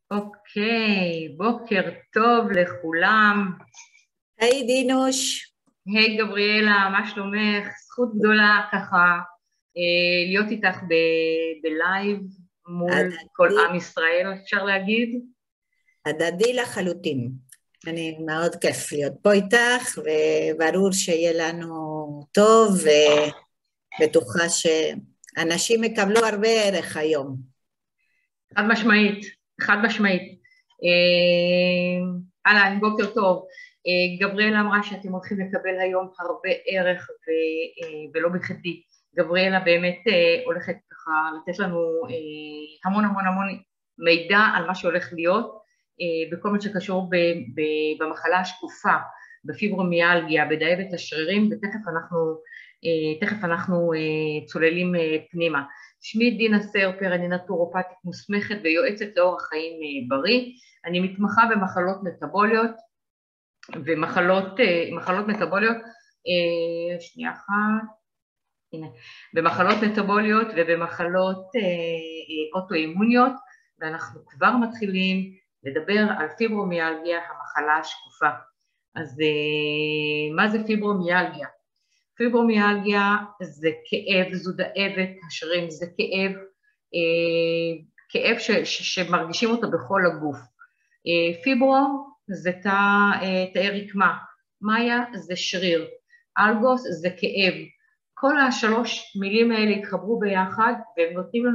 אוקיי, בוקר טוב לכולם. היי דינוש. היי גבריאלה, מה שלומך? זכות גדולה ככה להיות איתך בלייב מול כל עם ישראל, אפשר להגיד? הדדי לחלוטין. אני מאוד כיף להיות פה איתך, וברור שיהיה לנו טוב, ובטוחה שאנשים יקבלו הרבה ערך היום. חד משמעית, חד משמעית. אהלן, בוקר טוב. גבריאלה אמרה שאתם הולכים לקבל היום הרבה ערך ולא בכדי. גבריאלה באמת הולכת ככה לתת לנו המון המון המון מידע על מה שהולך להיות בכל מה שקשור במחלה השקופה, בפיברומיאלגיה, בדיאבט השרירים, ותכף אנחנו צוללים פנימה. שמי דינה סרפר, אני נטורופטית מוסמכת ויועצת לאורח חיים בריא. אני מתמחה במחלות מטבוליות ומחלות מטבוליות, שנייה אחת, הנה, במחלות מטבוליות ובמחלות אוטואימוניות, ואנחנו כבר מתחילים לדבר על פיברומיאלגיה, המחלה השקופה. אז מה זה פיברומיאלגיה? פיברומיאלגיה זה כאב, זו דאבת השרירים, זה כאב שמרגישים אותו בכל הגוף. פיברו זה תאי רקמה, מאיה זה שריר, אלגוס זה כאב. כל השלוש מילים האלה התחברו ביחד והם נותנים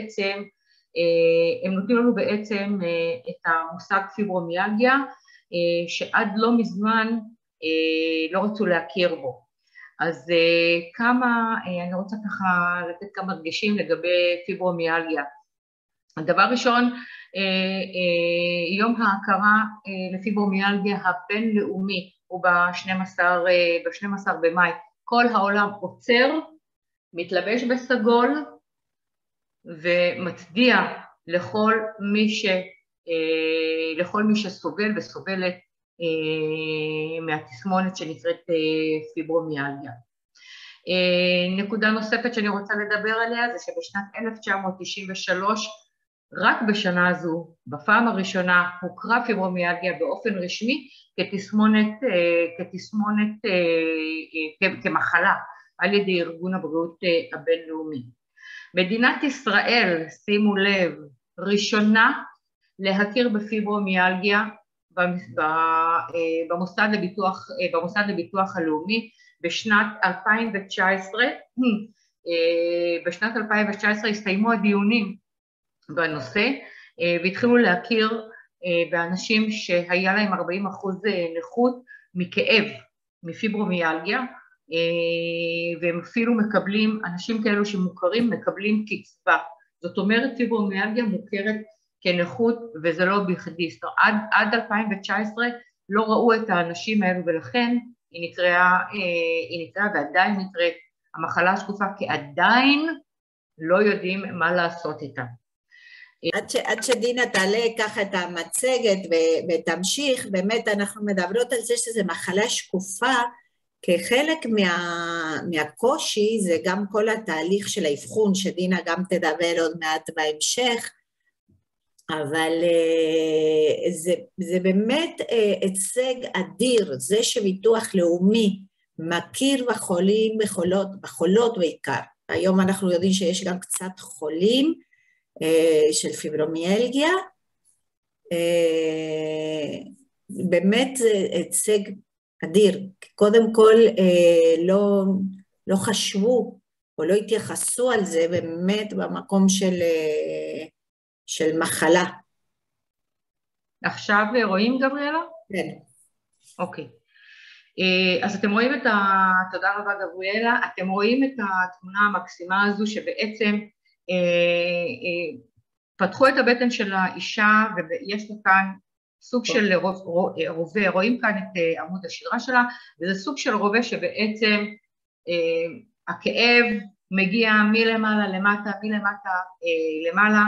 לנו בעצם את המושג פיברומיאלגיה, שעד לא מזמן לא רצו להכיר בו. אז אני רוצה ככה לתת כמה דגשים לגבי פיברומיאלגיה. הדבר ראשון, יום ההכרה לפיברומיאלגיה הבינלאומי הוא ב-12 במאי. כל העולם עוצר, מתלבש בסגול ומצדיע לכל מי שסובל וסובלת מהתסמונת שנקראת פיברומיאלגיה. נקודה נוספת שאני רוצה לדבר עליה זה שבשנת 1993, רק בשנה הזו, בפעם הראשונה, הוכרה פיברומיאלגיה באופן רשמי כמחלה על ידי ארגון הבריאות הבינלאומי. מדינת ישראל, שימו לב, ראשונה להכיר בפיברומיאלגיה במוסד לביטוח הלאומי בשנת 2019. בשנת 2019 הסתיימו הדיונים בנושא והתחילו להכיר באנשים שהיה להם 40% נכות מכאב, מפיברומיאלגיה, והם אפילו מקבלים, אנשים כאלו שמוכרים מקבלים קצבה. זאת אומרת, פיברומיאלגיה מוכרת כנכות, וזה לא בכדי. עד 2019 לא ראו את האנשים האלו, ולכן היא נקראה ועדיין נקראת המחלה השקופה, כי עדיין לא יודעים מה לעשות איתה. עד שדינה תעלה ככה את המצגת ותמשיך, באמת אנחנו מדברות על זה שזה מחלה שקופה, כחלק מהקושי זה גם כל התהליך של האבחון, שדינה גם תדבר עוד מעט בהמשך, אבל זה באמת הישג אדיר, זה שביטוח לאומי מכיר בחולים, בחולות בעיקר. היום אנחנו יודעים שיש גם קצת חולים של פיברומיאלגיה, באמת זה הישג אדיר. קודם כל לא חשבו או לא התייחסו על זה באמת במקום של מחלה. עכשיו רואים גבריאלה? כן. אוקיי. אז אתם רואים תודה רבה גבריאלה, אתם רואים את התמונה המקסימה הזו שבעצם פתחו את הבטן של האישה ויש לה כאן סוג של רובה, רואים כאן את עמוד השדרה שלה, וזה סוג של רובה שבעצם הכאב מגיע מלמעלה למטה, מלמטה למעלה.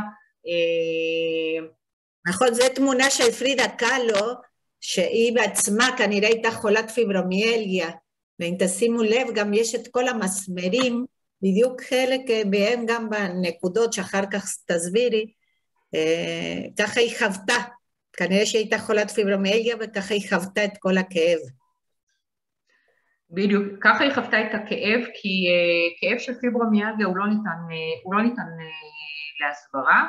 נכון, זו תמונה של פרידה קאלו, שהיא בעצמה כנראה הייתה חולת פיברומיאלגיה, ואם תשימו לב גם יש את כל המסמרים, בדיוק חלק בהם גם בנקודות שאחר כך תסבירי, ככה היא חוותה, כנראה שהייתה חולת פיברומיאלגיה וככה היא חוותה את כל הכאב. בדיוק, ככה היא חוותה את הכאב, כי כאב של פיברומיאלגיה הוא לא ניתן להסברה,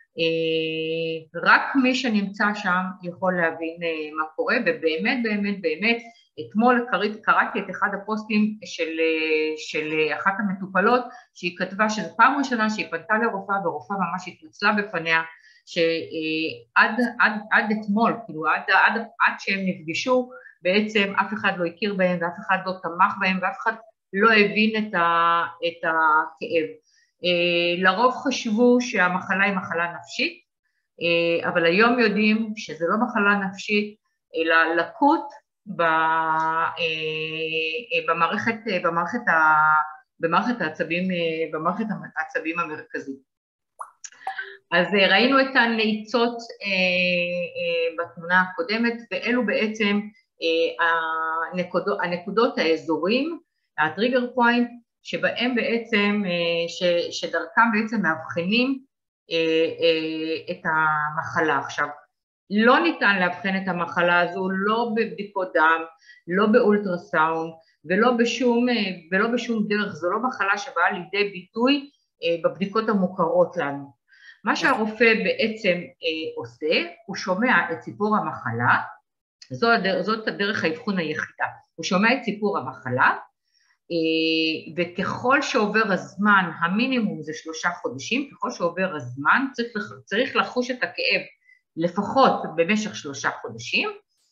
רק מי שנמצא שם יכול להבין מה קורה, ובאמת, באמת, באמת, אתמול קראתי את אחד הפוסטים של אחת המטופלות, שהיא כתבה שזו פעם ראשונה שהיא פנתה לרופאה, ורופאה ממש התנצלה בפניה, שעד אתמול, כאילו עד שהם נפגשו, בעצם אף אחד לא הכיר בהם, ואף אחד לא תמך בהם, ואף אחד לא הבין את הכאב. לרוב חשבו שהמחלה היא מחלה נפשית, אבל היום יודעים שזה לא מחלה נפשית, אלא לקות במערכת העצבים המרכזית. אז ראינו את הנעיצות בתמונה הקודמת, ואלו בעצם הנקודות האזורים, הטריגר פוינט, שבהם בעצם, שדרכם בעצם מאבחנים את המחלה. עכשיו, לא ניתן לאבחן את המחלה הזו, לא בבדיקות דם, לא באולטרסאונד, ולא בשום דרך, זו לא מחלה שבאה לידי ביטוי בבדיקות המוכרות לנו. מה שהרופא בעצם עושה, הוא שומע את סיפור המחלה, זאת הדרך האבחון היחידה, הוא שומע את סיפור המחלה, וככל שעובר הזמן, המינימום זה 3 חודשים, ככל שעובר הזמן צריך לחוש את הכאב לפחות במשך 3 חודשים,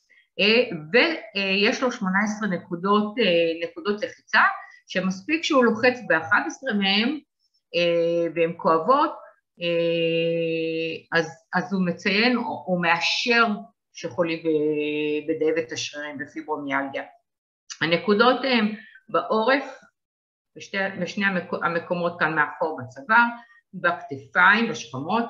ויש לו 18 נקודות לחיצה, שמספיק שהוא לוחץ ב-11 מהם, והן כואבות, אז הוא מציין, הוא מאשר שחולים בדאבת השרירים, בפיברומיאלגיה. הנקודות הן בעורף, בשני המקומות כאן מאחור בצוואר, בכתפיים, בשכמות,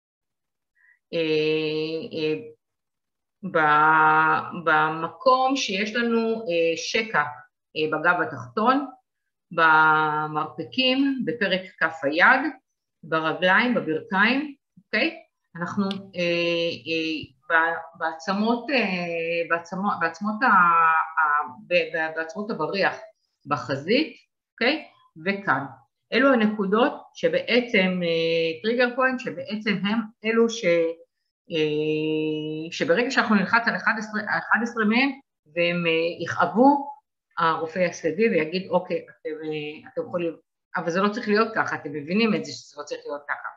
במקום שיש לנו שקע בגב התחתון, במרפקים, בפרק כף היד, ברגליים, בברכיים, אוקיי? אנחנו בעצמות הבריח, בחזית, אוקיי? וכאן. אלו הנקודות שבעצם, טריגר פוינט, שבעצם הם אלו שברגע שאנחנו נלחץ על 11 מהם, והם יכאבו, הרופא יסביב ויגיד, אוקיי, אתם יכולים, אבל זה לא צריך להיות ככה, אתם מבינים את זה שזה לא צריך להיות ככה.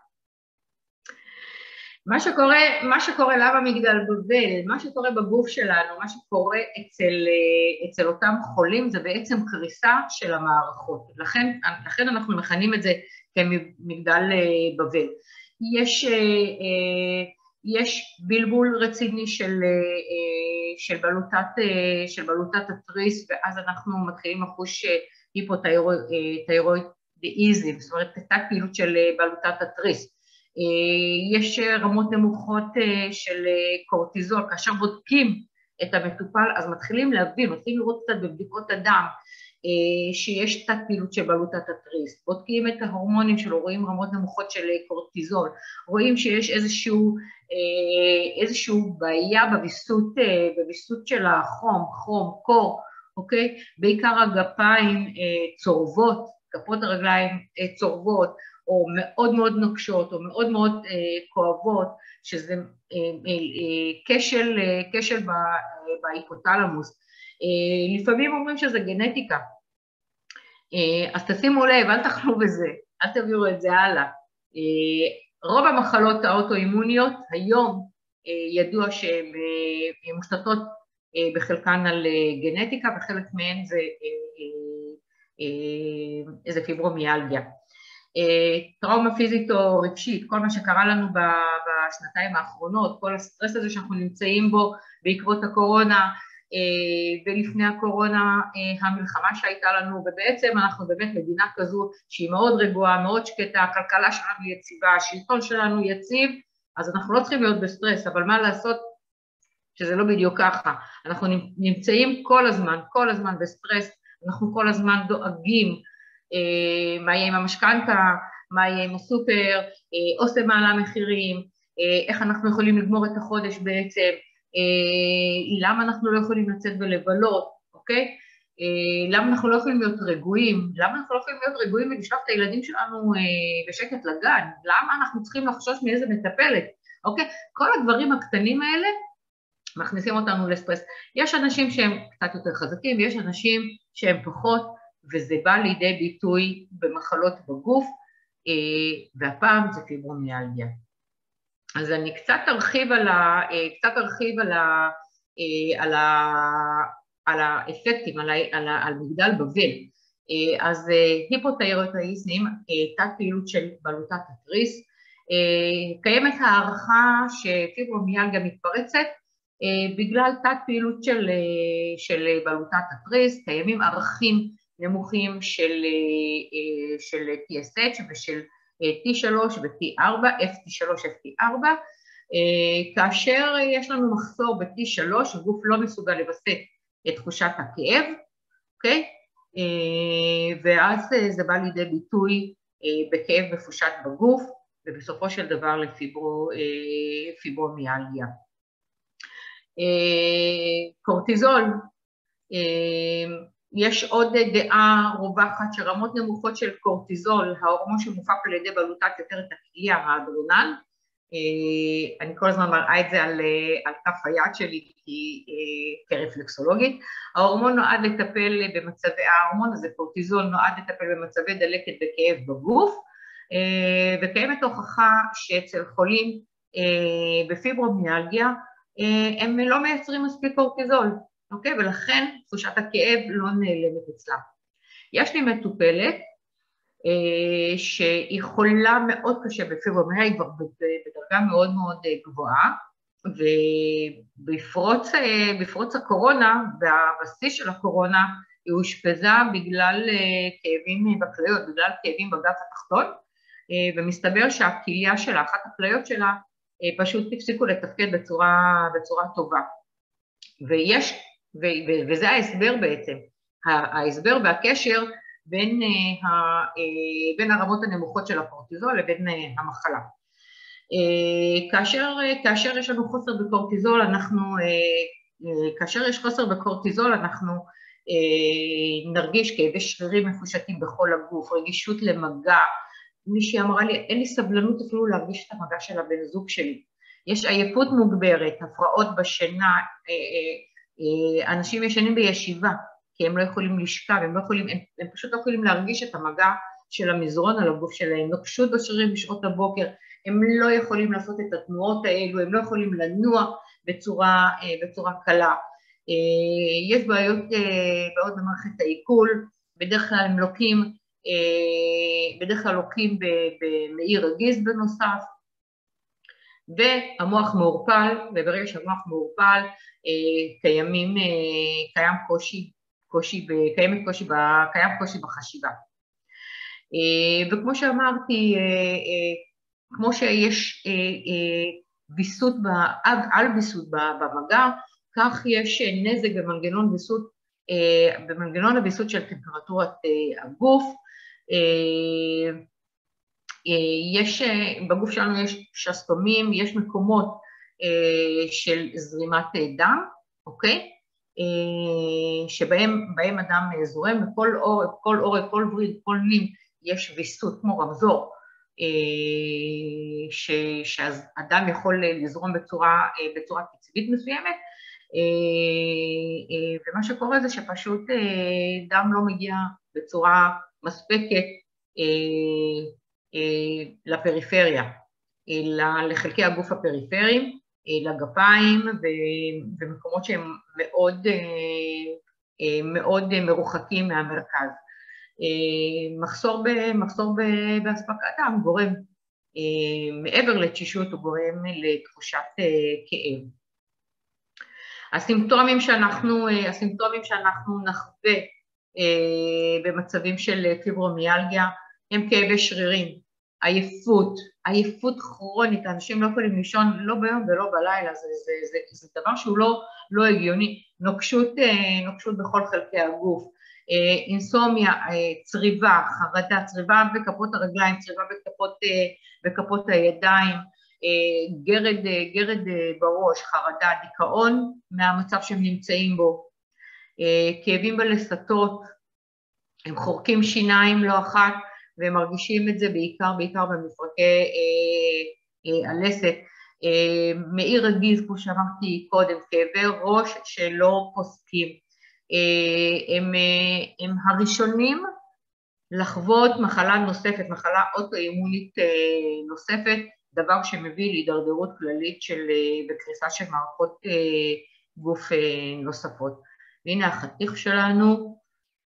מה שקורה למה מגדל בבל, מה שקורה בגוף שלנו, מה שקורה אצל אותם חולים, זה בעצם קריסה של המערכות. לכן אנחנו מכנים את זה כמגדל בבל. יש בלבול רציני של בלוטת התריס, ואז אנחנו מתחילים לחוש היפותיירואידיזם, זאת אומרת, תת פעילות של בלוטת התריס. יש רמות נמוכות של קורטיזול, כאשר בודקים את המטופל, אז מתחילים להבין, מתחילים לראות קצת בבדיקות הדם, שיש תת פעילות של בלוטת התריס, בודקים את ההורמונים שלו, רואים רמות נמוכות של קורטיזול, רואים שיש איזשהו בעיה בוויסות של החום, קור, אוקיי? בעיקר הגפיים צורבות, כפות הרגליים צורבות, או מאוד מאוד נוקשות, או מאוד מאוד כואבות, שזה כשל בהיפותלמוס. לפעמים אומרים שזה גנטיקה, אז תשימו לב, אל תחלו בזה, אל תביאו את זה הלאה. רוב המחלות האוטואימוניות היום ידוע שהן מושתתות בחלקן על גנטיקה, וחלק מהן זה פיברומיאלגיה. טראומה פיזית או רגשית, כל מה שקרה לנו בשנתיים האחרונות, כל הסטרס הזה שאנחנו נמצאים בו בעקבות הקורונה, ולפני הקורונה המלחמה שהייתה לנו, ובעצם אנחנו באמת מדינה כזו שהיא מאוד רגועה, מאוד שקטה, הכלכלה שלנו יציבה, השלטון שלנו יציב, אז אנחנו לא צריכים להיות בסטרס, אבל מה לעשות שזה לא בדיוק ככה, אנחנו נמצאים כל הזמן בסטרס, אנחנו כל הזמן דואגים, מה יהיה עם המשכנתה, מה יהיה עם הסופר, אוסם מעלה מחירים, איך אנחנו יכולים לגמור את החודש בעצם, למה אנחנו לא יכולים לצאת ולבלות, אוקיי? למה אנחנו לא יכולים להיות רגועים, למה אנחנו לא יכולים להיות רגועים ולשלוח את הילדים שלנו בשקט לגן, למה אנחנו צריכים לחשוש מאיזה מטפלת, אוקיי? כל הדברים הקטנים האלה מכניסים אותנו לסטרס. יש אנשים שהם קצת יותר חזקים, יש אנשים שהם פחות, וזה בא לידי ביטוי במחלות בגוף, והפעם זה פיברומיאלגיה. אז אני קצת ארחיב על האפקטים, על מגדל בבל. אז היפותיירואידיזם, תת פעילות של בלוטת התריס, קיימת הערכה שפיברומיאלגיה מתפרצת בגלל תת פעילות של בלוטת התריס, קיימים ערכים נמוכים של TSH ושל T3 ו-T4, FT3, FT4, כאשר יש לנו מחסור ב-T3, הגוף לא מסוגל לבסס את תחושת הכאב, אוקיי? ואז זה בא לידי ביטוי בכאב מפושט בגוף, ובסופו של דבר לפיברומיאלגיה. קורטיזול, יש עוד דעה רווחת שרמות נמוכות של קורטיזול, ההורמון שמופק על ידי בלוטת יותר את הכליה, האדרנל, אני כל הזמן מראה את זה על כף היד שלי כרפלקסולוגית, ההורמון נועד לטפל במצבי, ההורמון הזה קורטיזול נועד לטפל במצבי דלקת וכאב בגוף, וקיימת הוכחה שאצל חולים בפיברומיאלגיה, הם לא מייצרים מספיק קורטיזול, אוקיי? ולכן תחושת הכאב לא נעלמת אצלה. יש לי מטופלת שהיא חולה מאוד קשה בפיברומיאלגיה, היא כבר בדרגה מאוד מאוד גבוהה, ובפרוץ הקורונה, בשיא של הקורונה, היא אושפזה בגלל כאבים בכליות, בגלל כאבים בגף התחתון, ומסתבר שהכליה שלה, אחת הכליות שלה, פשוט הפסיקו לתפקד בצורה טובה. וזה ההסבר בעצם, ההסבר והקשר בין הרמות הנמוכות של הקורטיזול לבין המחלה. כאשר יש לנו חוסר בקורטיזול, כאשר יש חוסר בקורטיזול, אנחנו נרגיש כאבי שרירים מפושטים בכל הגוף, רגישות למגע, מישהי אמרה לי, אין לי סבלנות אפילו להרגיש את המגע של הבן זוג שלי. יש עייפות מוגברת, הפרעות בשינה, אנשים ישנים בישיבה, כי הם לא יכולים לשכב, הם פשוט לא יכולים להרגיש את המגע של המזרון על הגוף שלהם, נוקשות בשרירים בשעות הבוקר, הם לא יכולים לעשות את התנועות האלו, הם לא יכולים לנוע בצורה קלה. יש בעיות במערכת העיכול, בדרך כלל הם לוקים במעי רגיז בנוסף, והמוח מעורפל, וברגע שהמוח מעורפל, קיים קושי בחשיבה. וכמו שאמרתי, כמו שיש ויסות, על ויסות במגע, כך יש נזק במנגנון הוויסות של טמפרטורת הגוף. בגוף שלנו יש שסתומים, יש מקומות של זרימת דם, אוקיי? שבהם הדם זורם, בכל עורק, כל וריד, כל נים, יש ויסות כמו רמזור, שהדם יכול לזרום בצורה קצבית מסוימת, ומה שקורה זה שפשוט דם לא מגיע בצורה מספקת לפריפריה, לחלקי הגוף הפריפריים, לגפיים ומקומות שהם מאוד מרוחקים מהמרכז. מחסור בהספקת דם גורם, מעבר לתשישות, הוא גורם לתחושת כאב. הסימפטומים שאנחנו נחווה במצבים של פיברומיאלגיה הם כאבי שרירים, עייפות כרונית, אנשים לא יכולים לישון לא ביום ולא בלילה, זה דבר שהוא לא הגיוני, נוקשות בכל חלקי הגוף, אינסומיה, צריבה, חרדה, צריבה בכפות הרגליים, צריבה בכפות הידיים, גרד בראש, חרדה, דיכאון מהמצב שהם נמצאים בו, כאבים בלסתות, הם חורקים שיניים לא אחת, והם מרגישים את זה בעיקר במפרקי הלסת, מעי רגיז, כמו שאמרתי קודם, כאבי ראש שלא פוסקים, הם הראשונים לחוות מחלה נוספת, מחלה אוטואימונית נוספת, דבר שמביא להידרדרות כללית וקריסה של מערכות גוף נוספות. והנה החתיך שלנו,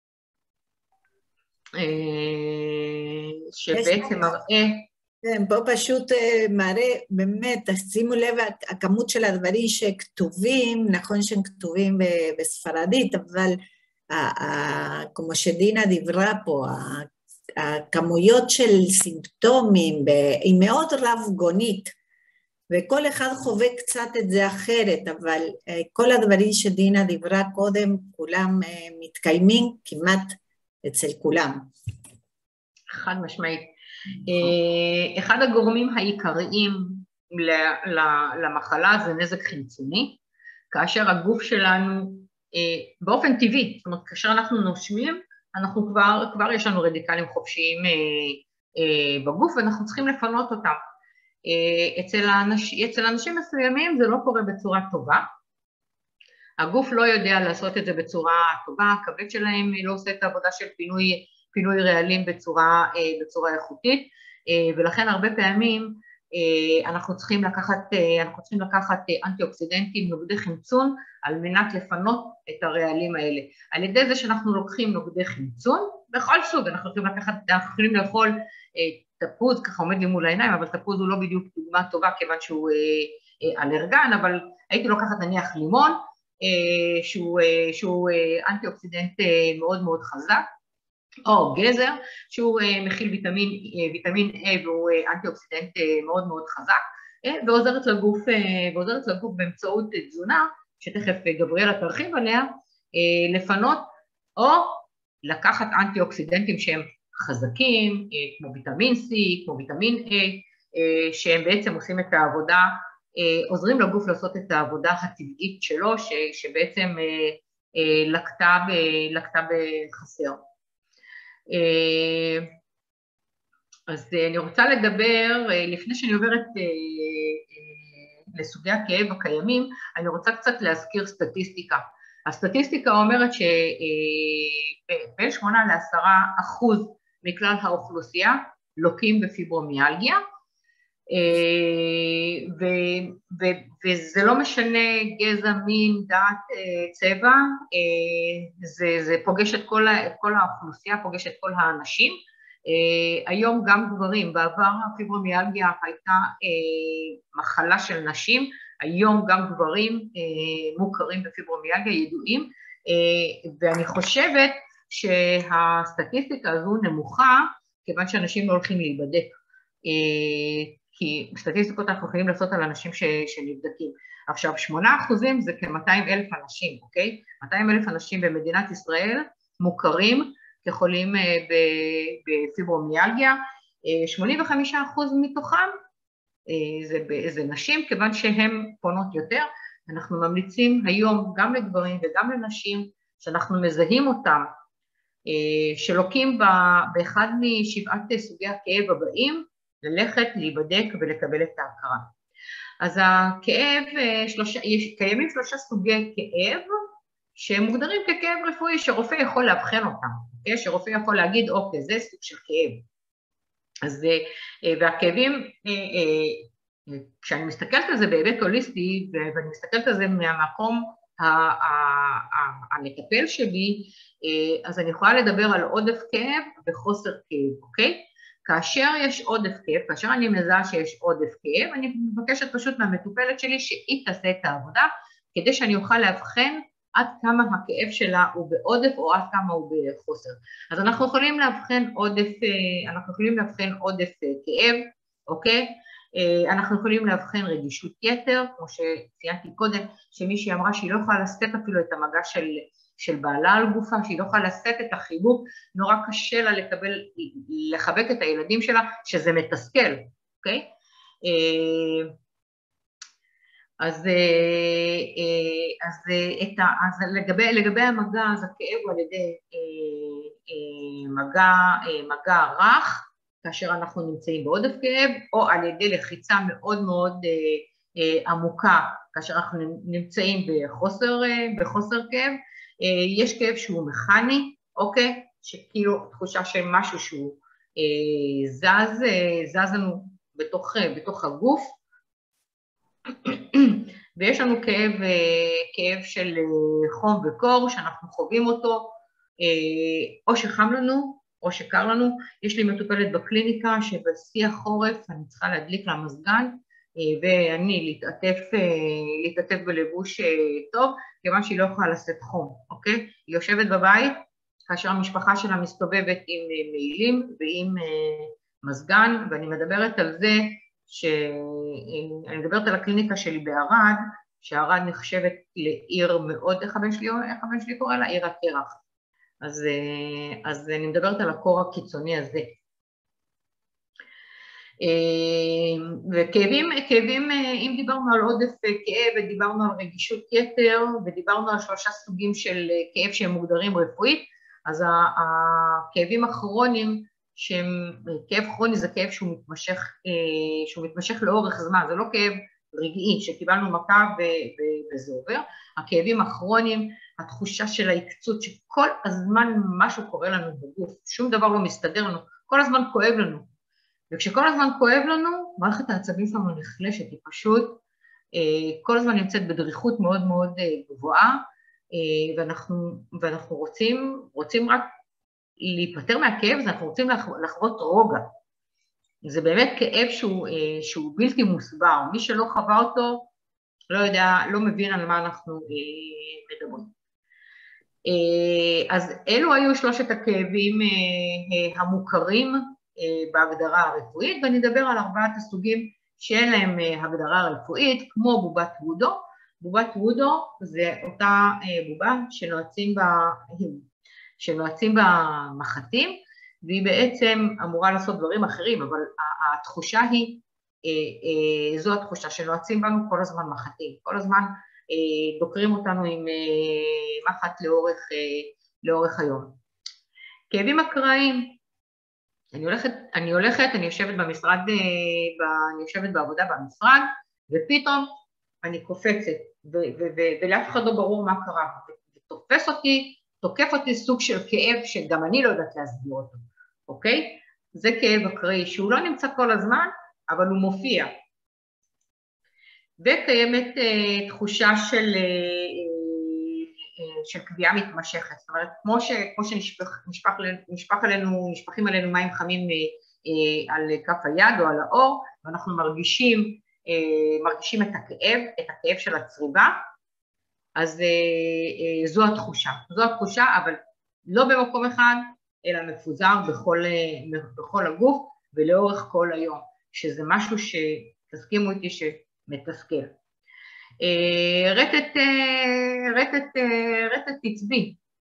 שבעצם מראה... כן, פה פשוט מראה, באמת, שימו לב, הכמות של הדברים שכתובים, נכון שהם כתובים בספרדית, אבל כמו שדינה דיברה פה, הכמויות של סימפטומים היא מאוד רב-גונית, וכל אחד חווה קצת את זה אחרת, אבל כל הדברים שדינה דיברה קודם, כולם מתקיימים כמעט אצל כולם. חד משמעית. אחד הגורמים העיקריים למחלה זה נזק חמצוני, כאשר הגוף שלנו באופן טבעי, זאת אומרת, כאשר אנחנו נושמים, אנחנו כבר יש לנו רדיקלים חופשיים בגוף, ואנחנו צריכים לפנות אותם. אצל אנשים מסוימים זה לא קורה בצורה טובה, הגוף לא יודע לעשות את זה בצורה טובה, הכבד שלהם לא עושה את העבודה של פינוי רעלים בצורה איכותית, ולכן הרבה פעמים אנחנו צריכים לקחת אנטי-אוקסידנטים, נוגדי חמצון, על מנת לפנות את הרעלים האלה. על ידי זה שאנחנו לוקחים נוגדי חמצון, בכל סוג, אנחנו יכולים לאכול תפוז, ככה עומד לי מול העיניים, אבל תפוז הוא לא בדיוק דוגמה טובה, כיוון שהוא אלרגן, אבל הייתי לוקחת נניח לימון, שהוא אנטי-אוקסידנט מאוד מאוד חזק, או גזר, שהוא מכיל ויטמין A, והוא אנטי-אוקסידנט מאוד מאוד חזק, ועוזרת לגוף באמצעות תזונה, שתכף גבריאלה תרחיב עליה, לפנות או לקחת אנטי-אוקסידנטים שהם חזקים, כמו ויטמין C, כמו ויטמין A, שהם בעצם עושים את העבודה, עוזרים לגוף לעשות את העבודה הטבעית שלו, שבעצם לקטה בחסר. אז אני רוצה לדבר, לפני שאני עוברת לסוגי הכאב הקיימים, אני רוצה קצת להזכיר סטטיסטיקה. הסטטיסטיקה אומרת שבין 8-10% מכלל האוכלוסייה לוקים בפיברומיאלגיה, וזה לא משנה גזע, מין, דת, צבע, זה פוגש את כל האוכלוסייה, פוגש את כל האנשים. היום גם גברים, בעבר הפיברומיאלגיה הייתה מחלה של נשים, היום גם גברים מוכרים בפיברומיאלגיה, ידועים, ואני חושבת שהסטטיסטיקה הזו נמוכה, כיוון שאנשים לא הולכים להיבדק, כי סטטיסטיקות אנחנו יכולים לעשות על אנשים שנבדקים. עכשיו, 8% זה כ-200,000 אנשים, אוקיי? 200,000 אנשים במדינת ישראל מוכרים כחולים בפיברומיאלגיה, 85% מתוכם זה נשים, כיוון שהן פונות יותר. אנחנו ממליצים היום גם לגברים וגם לנשים, שאנחנו מזהים אותם, שלוקים באחד משבעת סוגי הכאב הבאים, ללכת, להיבדק ולקבל את ההכרה. אז הכאב, קיימים 3 סוגי כאב, שהם מוגדרים ככאב רפואי, שרופא יכול לאבחן אותם, שרופא יכול להגיד, אוקיי, זה סוג של כאב. אז, והכאבים, כשאני מסתכלת על זה בהיבט הוליסטי, ואני מסתכלת על זה מהמקום המטפל שלי, אז אני יכולה לדבר על עודף כאב וחוסר כאב, אוקיי? כאשר יש עודף כאב, כאשר אני מזהה שיש עודף כאב, אני מבקשת פשוט מהמטופלת שלי שהיא תעשה את העבודה, כדי שאני אוכל להבחן עד כמה הכאב שלה הוא בעודף או עד כמה הוא בחוסר. אז אנחנו יכולים להבחן עודף כאב, אוקיי? אנחנו יכולים להבחן רגישות יתר, כמו שציינתי קודם, שמישהי אמרה שהיא לא יכולה לשאת אפילו את המגע של בעלה על גופה, שהיא לא יכולה לשאת את החיבוק, נורא קשה לה לחבק את הילדים שלה, שזה מתסכל, אוקיי? אז לגבי המגע, אז הכאב הוא על ידי מגע רך, כאשר אנחנו נמצאים בעודף כאב, או על ידי לחיצה מאוד מאוד עמוקה, כאשר אנחנו נמצאים בחוסר כאב. יש כאב שהוא מכני, אוקיי? שכאילו תחושה של משהו שהוא זז לנו בתוך הגוף, ויש לנו כאב של חום וקור שאנחנו חווים אותו, או שחם לנו או שקר לנו. יש לי מטופלת בקליניקה שבשיא החורף אני צריכה להדליק לה מזגן, ואני להתעטף בלבוש טוב, כיוון שהיא לא יכולה לשאת חום, אוקיי? היא יושבת בבית, כאשר המשפחה שלה מסתובבת עם מעילים ועם מזגן, ואני מדברת על זה, אני מדברת על הקליניקה שלי בערד, שערד נחשבת לעיר מאוד, איך הבן שלי קורא לה? עיר הקרח. אז אני מדברת על הקור הקיצוני הזה. וכאבים, אם דיברנו על עודף כאב, ודיברנו על רגישות יתר, ודיברנו על 3 סוגים של כאב שהם מוגדרים רפואית, אז הכאבים הכרוניים, כאב כרוני זה כאב שהוא מתמשך לאורך זמן, זה לא כאב רגעי שקיבלנו מכה וזה עובר. הכאבים הכרוניים, התחושה של ההקצות שכל הזמן משהו קורה לנו בגוף, שום דבר לא מסתדר לנו, כל הזמן כואב לנו. וכשכל הזמן כואב לנו, מערכת העצבים שלנו נחלשת, היא פשוט כל הזמן נמצאת בדריכות מאוד מאוד גבוהה, ואנחנו רוצים רק להיפטר מהכאב, אז אנחנו רוצים לחוות רוגע. זה באמת כאב שהוא בלתי מוסבר, מי שלא חווה אותו לא יודע, לא מבין על מה אנחנו מדברים. אז אלו היו 3 הכאבים המוכרים בהגדרה הרפואית, ואני אדבר על 4 הסוגים שאין להם הגדרה רפואית, כמו בובת וודו. בובת וודו זה אותה בובה שנועצים במחטים, והיא בעצם אמורה לעשות דברים אחרים, אבל התחושה היא, זו התחושה שנועצים בנו כל הזמן מחטים, כל הזמן דוקרים אותנו עם מחט לאורך היום. כאבים אקראיים, אני יושבת במשרד, אני יושבת בעבודה במשרד, ופתאום אני קופצת, ולאף אחד לא ברור מה קרה, תוקף אותי סוג של כאב שגם אני לא יודעת להסביר אותו, אוקיי? זה כאב אקראי שהוא לא נמצא כל הזמן, אבל הוא מופיע. וקיימת תחושה של קביעה מתמשכת, זאת אומרת, כמו שנשפכים עלינו מים חמים על כף היד או על האור, ואנחנו מרגישים את הכאב של הצריבה, אז זו התחושה, אבל לא במקום אחד, אלא מפוזר בכל הגוף ולאורך כל היום, שזה משהו שתסכימו איתי שמתסכל. רטט עצבי.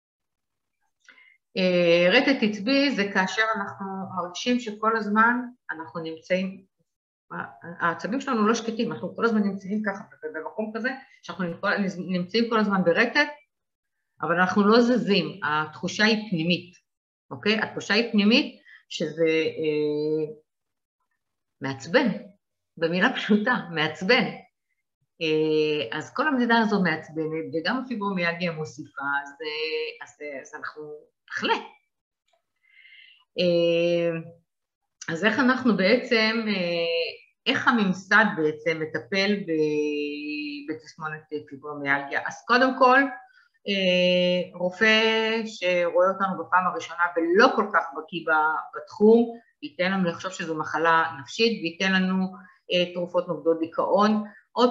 רטט עצבי זה כאשר אנחנו מרגישים שכל הזמן אנחנו נמצאים, העצבים שלנו לא שקטים, אנחנו כל הזמן נמצאים ככה במקום כזה, שאנחנו נמצאים כל הזמן ברטט, אבל אנחנו לא זזים, התחושה היא פנימית, אוקיי? התחושה היא פנימית שזה מעצבן, במילה פשוטה, מעצבן. אז כל המדינה הזו מעצבנת, וגם הפיברומיאלגיה מוסיפה, אז אנחנו נחלה. אז איך אנחנו בעצם, איך הממסד בעצם מטפל בתסמונת פיברומיאלגיה? אז קודם כל, רופא שרואה אותנו בפעם הראשונה ולא כל כך בקיא בתחום, ייתן לנו לחשוב שזו מחלה נפשית, וייתן לנו תרופות נוגדות דיכאון, או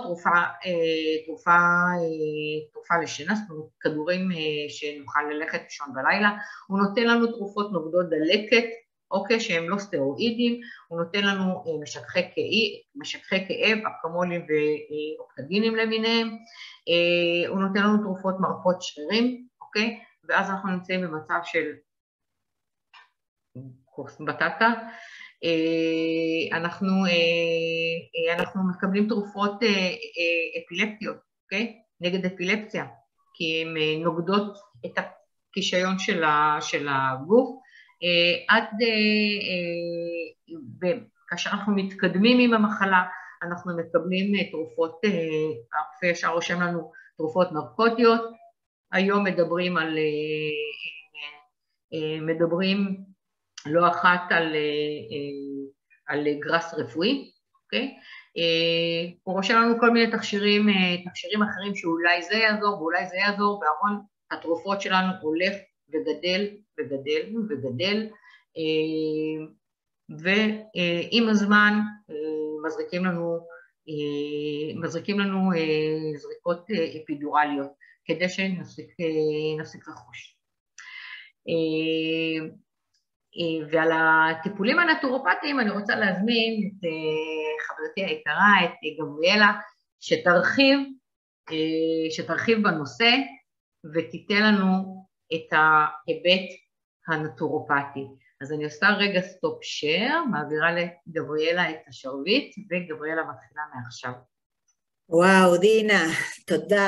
תרופה לשינה, זאת אומרת, כדורים שנוכל ללכת לישון בלילה. הוא נותן לנו תרופות נוגדות דלקת, אוקיי, שהם לא סטרואידים, הוא נותן לנו משככי כאב, אקמולים ואוקטגינים למיניהם, הוא נותן לנו תרופות מרפאות שרירים, אוקיי, ואז אנחנו נמצאים במצב של קורס בטטה, אנחנו מקבלים תרופות אפילפטיות, אוקיי? נגד אפילפסיה, כי הן נוגדות את הכישיון של הגוף, כאשר אנחנו מתקדמים עם המחלה, אנחנו מקבלים תרופות, הרופא ישר רושם לנו תרופות נרקוטיות, היום מדברים לא אחת על גרס רפואי, אוקיי? הוא רושם לנו כל מיני תכשירים אחרים שאולי זה יעזור ואולי זה יעזור, והארון התרופות שלנו הולך וגדל וגדל וגדל, ועם הזמן מזריקים לנו זריקות אפידורליות, כדי שנפסיק לחוש. ועל הטיפולים הנטורופטיים אני רוצה להזמין את חברתי היקרה, את גבריאלה, שתרחיב בנושא ותיתן לנו את ההיבט הנטורופטי. אז אני עושה רגע סטופ שייר, מעבירה לגבריאלה את השרביט, וגבריאלה מתחילה מעכשיו. וואו, דינה, תודה,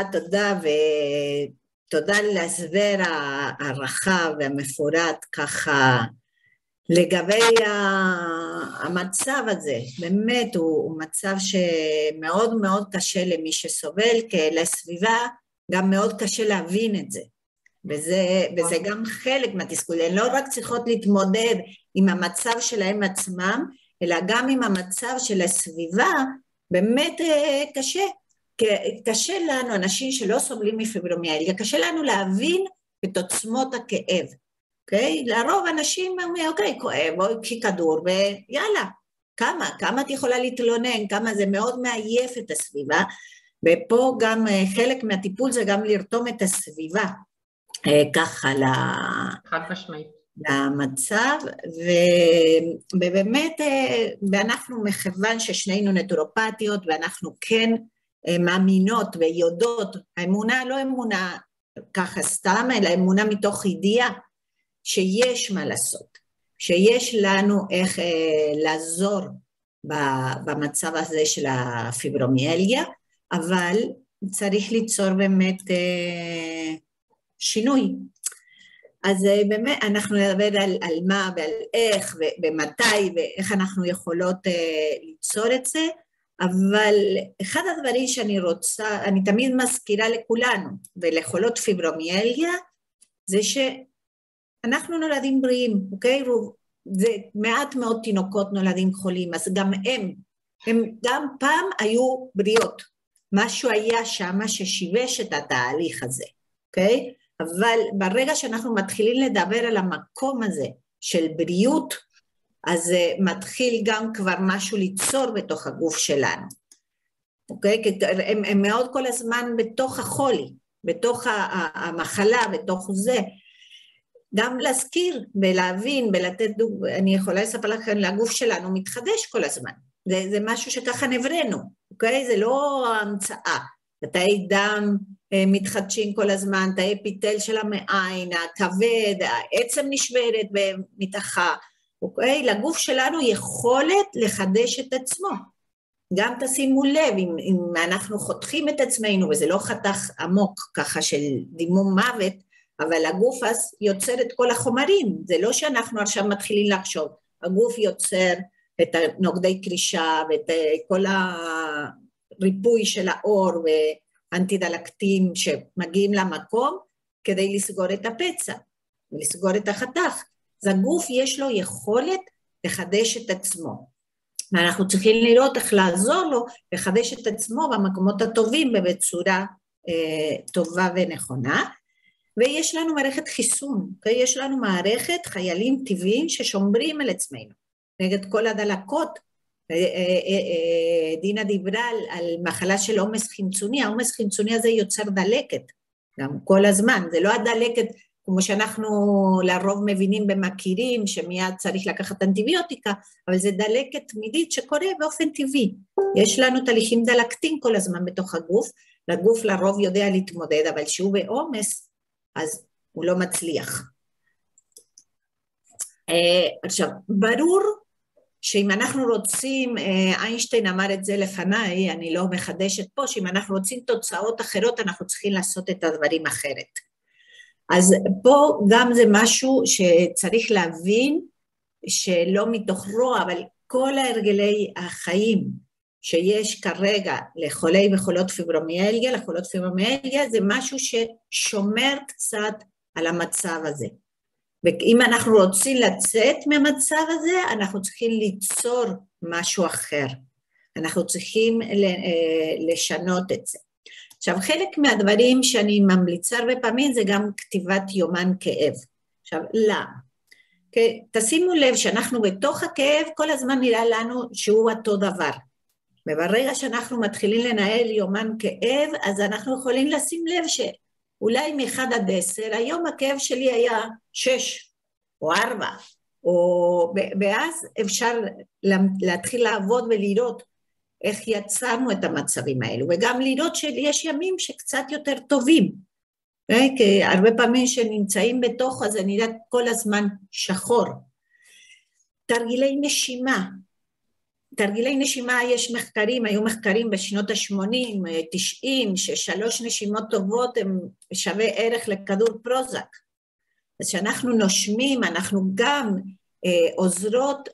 ותודה על ההסבר הרחב והמפורט ככה, לגבי המצב הזה. באמת הוא מצב שמאוד מאוד קשה למי שסובל, כי לסביבה גם מאוד קשה להבין את זה. וזה גם חלק מהתסכול, הן לא רק צריכות להתמודד עם המצב שלהם עצמם, אלא גם עם המצב של הסביבה, באמת קשה. קשה לנו, אנשים שלא סובלים מפיברומיאלגיה, קשה לנו להבין את עוצמות הכאב. אוקיי? לרוב אנשים אומרים, אוקיי, כואב, בואי קחי כדור, ויאללה, כמה את יכולה להתלונן, כמה זה מאוד מעייף את הסביבה, ופה גם חלק מהטיפול זה גם לרתום את הסביבה, ככה למצב, ובאמת, ואנחנו מכיוון ששנינו נטורופטיות, ואנחנו כן מאמינות ויודעות, האמונה לא אמונה ככה סתם, אלא אמונה מתוך ידיעה, שיש מה לעשות, שיש לנו איך לעזור במצב הזה של הפיברומיאלגיה, אבל צריך ליצור באמת שינוי. אז באמת אנחנו נדבר על מה ועל איך ומתי ואיך אנחנו יכולות ליצור את זה, אבל אחד הדברים שאני רוצה, אני תמיד מזכירה לכולנו ולחולות פיברומיאלגיה, זה שאנחנו נולדים בריאים, אוקיי? ומעט מאוד תינוקות נולדים חולים, אז גם הם גם פעם היו בריאות, משהו היה שם ששיבש את התהליך הזה, אוקיי? אבל ברגע שאנחנו מתחילים לדבר על המקום הזה של בריאות, אז מתחיל גם כבר משהו ליצור בתוך הגוף שלנו, אוקיי? הם מאוד כל הזמן בתוך החולי, בתוך המחלה, בתוך זה, גם להזכיר ולהבין ולתת אני יכולה לספר לכם, לגוף שלנו מתחדש כל הזמן, זה משהו שככה נבראנו, אוקיי? זה לא המצאה, תאי דם מתחדשים כל הזמן, תאי פיטל של המעיים, הכבד, העצם נשברת ומתחה, אוקיי? לגוף שלנו יכולת לחדש את עצמו, גם תשימו לב, אם אנחנו חותכים את עצמנו, וזה לא חתך עמוק ככה של דימום מוות, אבל הגוף אז יוצר את כל החומרים, זה לא שאנחנו עכשיו מתחילים לחשוב, הגוף יוצר את נוגדי קרישה ואת כל הריפוי של האור ואנטי-דלקתים שמגיעים למקום כדי לסגור את הפצע ולסגור את החתך. אז הגוף יש לו יכולת לחדש את עצמו, ואנחנו צריכים לראות איך לעזור לו לחדש את עצמו במקומות הטובים ובצורה טובה ונכונה. ויש לנו מערכת חיסון, יש לנו מערכת חיילים טבעיים ששומרים על עצמנו, נגד כל הדלקות. דינה דיברה על מחלה של עומס חמצוני, העומס חמצוני הזה יוצר דלקת, גם כל הזמן, זה לא הדלקת כמו שאנחנו לרוב מבינים ומכירים, שמיד צריך לקחת אנטיביוטיקה, אבל זה דלקת תמידית שקורה באופן טבעי, יש לנו תהליכים דלקתיים כל הזמן בתוך הגוף, לגוף לרוב יודע להתמודד, אבל שהוא בעומס, אז הוא לא מצליח. עכשיו, ברור שאם אנחנו רוצים, איינשטיין אמר את זה לפניי, אני לא מחדשת פה, שאם אנחנו רוצים תוצאות אחרות, אנחנו צריכים לעשות את הדברים אחרת. אז פה גם זה משהו שצריך להבין, שלא מתוך רוע, אבל כל ההרגלי החיים שיש כרגע לחולי וחולות פיברומיאלגיה, לחולות פיברומיאלגיה, זה משהו ששומר קצת על המצב הזה. ואם אנחנו רוצים לצאת מהמצב הזה, אנחנו צריכים ליצור משהו אחר. אנחנו צריכים לשנות את זה. עכשיו, חלק מהדברים שאני ממליצה הרבה פעמים, זה גם כתיבת יומן כאב. עכשיו, למה? תשימו לב שאנחנו בתוך הכאב, כל הזמן נראה לנו שהוא אותו דבר. וברגע שאנחנו מתחילים לנהל יומן כאב, אז אנחנו יכולים לשים לב שאולי מ1 עד 10, היום הכאב שלי היה 6 או 4, ואז אפשר להתחיל לעבוד ולראות איך יצרנו את המצבים האלו, וגם לראות שיש ימים שקצת יותר טובים, כי הרבה פעמים שנמצאים בתוך, אז זה נראה כל הזמן שחור. תרגילי נשימה, תרגילי נשימה יש מחקרים, היו מחקרים בשנות ה-80, 90, ש3 נשימות טובות הם שווה ערך לכדור פרוזק. אז כשאנחנו נושמים, אנחנו גם עוזרות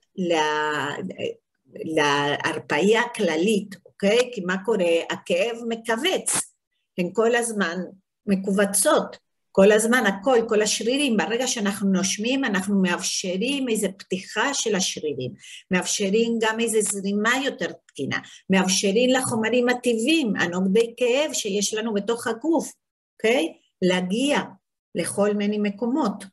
להרפאיה כללית, אוקיי? כי מה קורה? הכאב מכווץ, הן כל הזמן מקובצות, כל הזמן הכל, כל השרירים, ברגע שאנחנו נושמים, אנחנו מאפשרים איזו פתיחה של השרירים, מאפשרים גם איזו זרימה יותר תקינה, מאפשרים לחומרים הטבעיים, הנוגדי כאב שיש לנו בתוך הגוף, אוקיי? להגיע לכל מיני מקומות.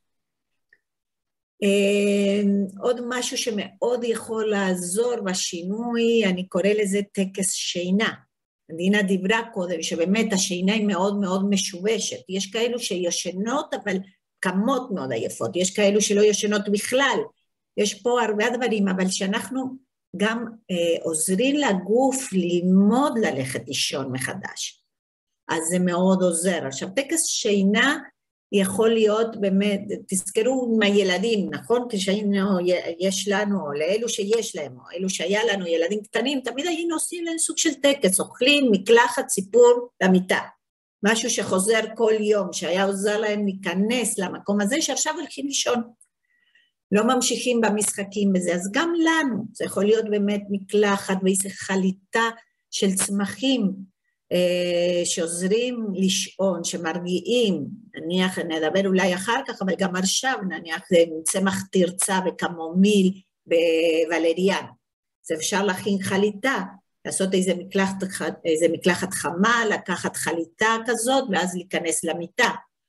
עוד משהו שמאוד יכול לעזור בשינוי, אני קורא לזה טקס שינה. דינה דיברה קודם שבאמת השינה היא מאוד מאוד משובשת, יש כאלו שישנות אבל קמות מאוד עייפות, יש כאלו שלא ישנות בכלל, יש פה הרבה דברים, אבל שאנחנו גם עוזרים לגוף ללמוד ללכת לישון מחדש, אז זה מאוד עוזר. עכשיו טקס שינה יכול להיות באמת, תזכרו עם הילדים, נכון? כשהיינו, יש לנו, או לאלו שיש להם, או אלו שהיה לנו ילדים קטנים, תמיד היינו עושים להם סוג של טקס, אוכלים מקלחת סיפור למיטה, משהו שחוזר כל יום, שהיה עוזר להם להיכנס למקום הזה, שעכשיו הולכים לישון, לא ממשיכים במשחקים בזה, אז גם לנו, זה יכול להיות באמת מקלחת, ואיזו חליטה של צמחים, שעוזרים לשעון, שמרגיעים, נניח נדבר אולי אחר כך, אבל גם עכשיו נניח צמח תרצה וקמומיל בוולריאן, זה אפשר להכין חליטה, לעשות איזה מקלחת חמה, לקחת חליטה כזאת ואז להיכנס למיטה,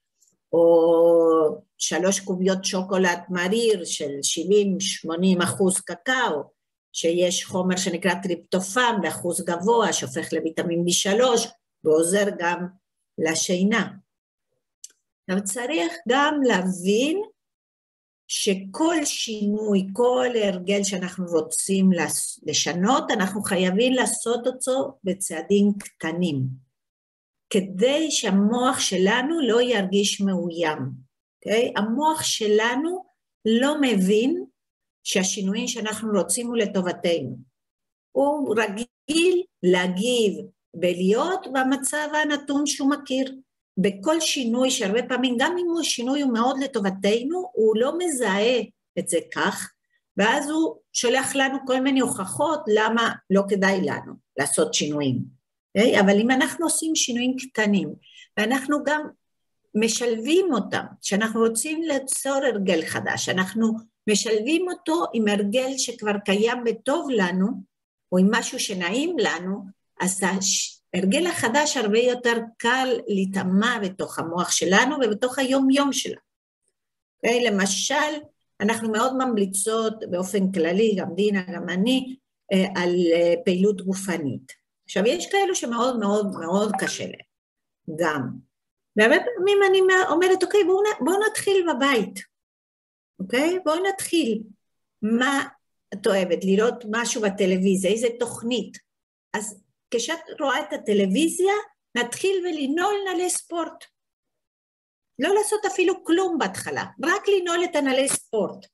או 3 קוביות שוקולד מריר של 70-80% קקאו, שיש חומר שנקרא טריפטופן באחוז גבוה, שהופך לויטמין B3, ועוזר גם לשינה. אבל צריך גם להבין שכל שינוי, כל הרגל שאנחנו רוצים לשנות, אנחנו חייבים לעשות אותו בצעדים קטנים, כדי שהמוח שלנו לא ירגיש מאוים. Okay? המוח שלנו לא מבין שהשינויים שאנחנו רוצים הוא לטובתנו. הוא רגיל להגיב בלהיות במצב הנתון שהוא מכיר. בכל שינוי שהרבה פעמים, גם אם השינוי הוא מאוד לטובתנו, הוא לא מזהה את זה כך, ואז הוא שולח לנו כל מיני הוכחות למה לא כדאי לנו לעשות שינויים. Okay? אבל אם אנחנו עושים שינויים קטנים, ואנחנו גם משלבים אותם, שאנחנו רוצים ליצור הרגל חדש, אנחנו משלבים אותו עם הרגל שכבר קיים וטוב לנו, או עם משהו שנעים לנו, אז הרגל החדש הרבה יותר קל להיטמע בתוך המוח שלנו ובתוך היום יום שלנו. Okay? למשל, אנחנו מאוד ממליצות באופן כללי, גם דינה, גם אני, על פעילות גופנית. עכשיו, יש כאלו שמאוד מאוד מאוד קשה להם, גם. והרבה פעמים אני אומרת, אוקיי, בואו נתחיל בבית. אוקיי? בואו נתחיל. מה את אוהבת? לראות משהו בטלוויזיה, איזה תוכנית. אז כשאת רואה את הטלוויזיה, נתחיל ולנעול נעלי ספורט. לא לעשות אפילו כלום בהתחלה, רק לנעול את הנעלי ספורט.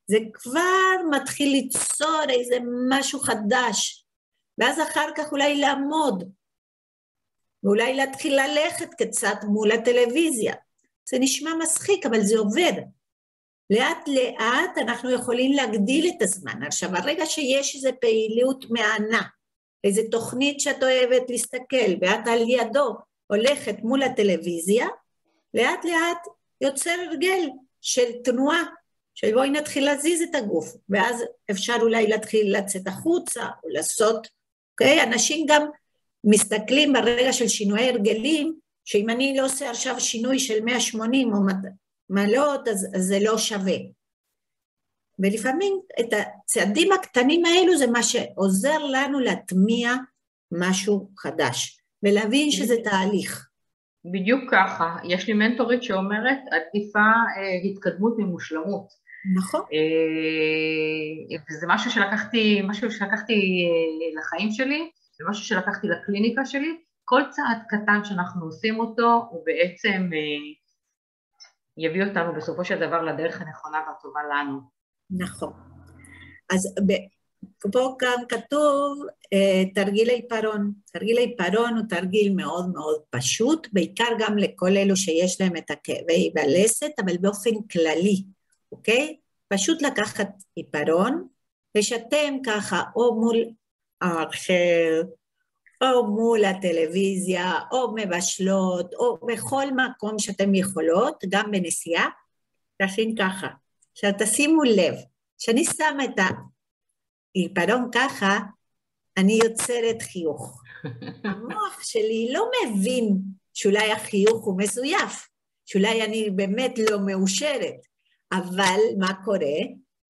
זה כבר מתחיל ליצור איזה משהו חדש, ואז אחר כך אולי לעמוד, ואולי להתחיל ללכת קצת מול הטלוויזיה. זה נשמע מצחיק, אבל זה עובד. לאט לאט אנחנו יכולים להגדיל את הזמן. עכשיו, הרגע שיש איזו פעילות מענה, איזו תוכנית שאת אוהבת להסתכל, ואת על ידו הולכת מול הטלוויזיה, לאט לאט יוצר הרגל של תנועה, של בואי נתחיל להזיז את הגוף, ואז אפשר אולי להתחיל לצאת החוצה, או לעשות, אוקיי? אנשים גם מסתכלים ברגע של שינוי הרגלים, שאם אני לא עושה עכשיו שינוי של 180 או מעלות, אז זה לא שווה. ולפעמים את הצעדים הקטנים האלו זה מה שעוזר לנו להטמיע משהו חדש, ולהבין שזה תהליך. בדיוק ככה, יש לי מנטורית שאומרת, עדיפה התקדמות ממושלמות. נכון. וזה משהו שלקחתי לחיים שלי, זה משהו שלקחתי לקליניקה שלי, כל צעד קטן שאנחנו עושים אותו, הוא בעצם יביא אותנו בסופו של דבר לדרך הנכונה והטובה לנו. נכון. אז פה גם כתוב תרגיל העיפרון. תרגיל העיפרון הוא תרגיל מאוד מאוד פשוט, בעיקר גם לכל אלו שיש להם את הכאבי בלסת, אבל באופן כללי, אוקיי? פשוט לקחת עיפרון, ושאתם ככה או מול האחר, או מול הטלוויזיה, או מבשלות, או בכל מקום שאתם יכולות, גם בנסיעה, תכין ככה. עכשיו תשימו לב, שאני שמה את העיפרון ככה, אני יוצרת חיוך. המוח שלי לא מבין שאולי החיוך הוא מזויף, שאולי אני באמת לא מאושרת, אבל מה קורה?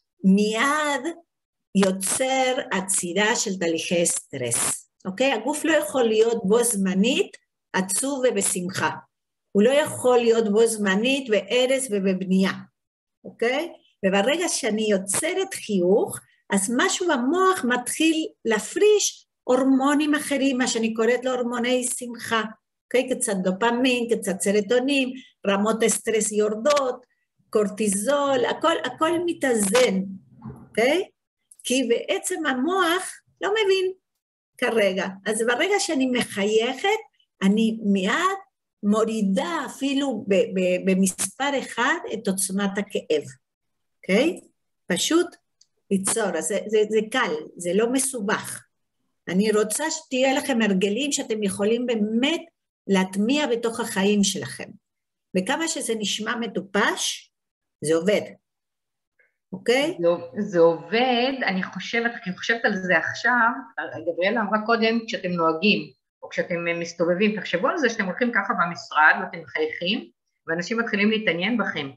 מיד יוצר עצירה של תהליכי סטרס. אוקיי? הגוף לא יכול להיות בו זמנית עצוב ובשמחה. הוא לא יכול להיות בו זמנית בהרס ובבנייה. אוקיי? וברגע שאני יוצרת חיוך, אז משהו במוח מתחיל להפריש הורמונים אחרים, מה שאני קוראת לו הורמוני שמחה. אוקיי? קצת דופמין, קצת סרוטונין, רמות הסטרס יורדות, קורטיזול, הכל מתאזן. אוקיי? כי בעצם המוח לא מבין. כרגע. אז ברגע שאני מחייכת, אני מיד מורידה אפילו במספר אחד את עוצמת הכאב. אוקיי? פשוט ליצור, זה קל, זה לא מסובך. אני רוצה שתהיה לכם הרגלים שאתם יכולים באמת להטמיע בתוך החיים שלכם. וכמה שזה נשמע מטופש, זה עובד. אוקיי? זה עובד, אני חושבת על זה עכשיו, גבריאלה אמרה קודם, כשאתם נוהגים, או כשאתם מסתובבים, תחשבו על זה שאתם הולכים ככה במשרד, ואתם מחייכים, ואנשים מתחילים להתעניין בכם.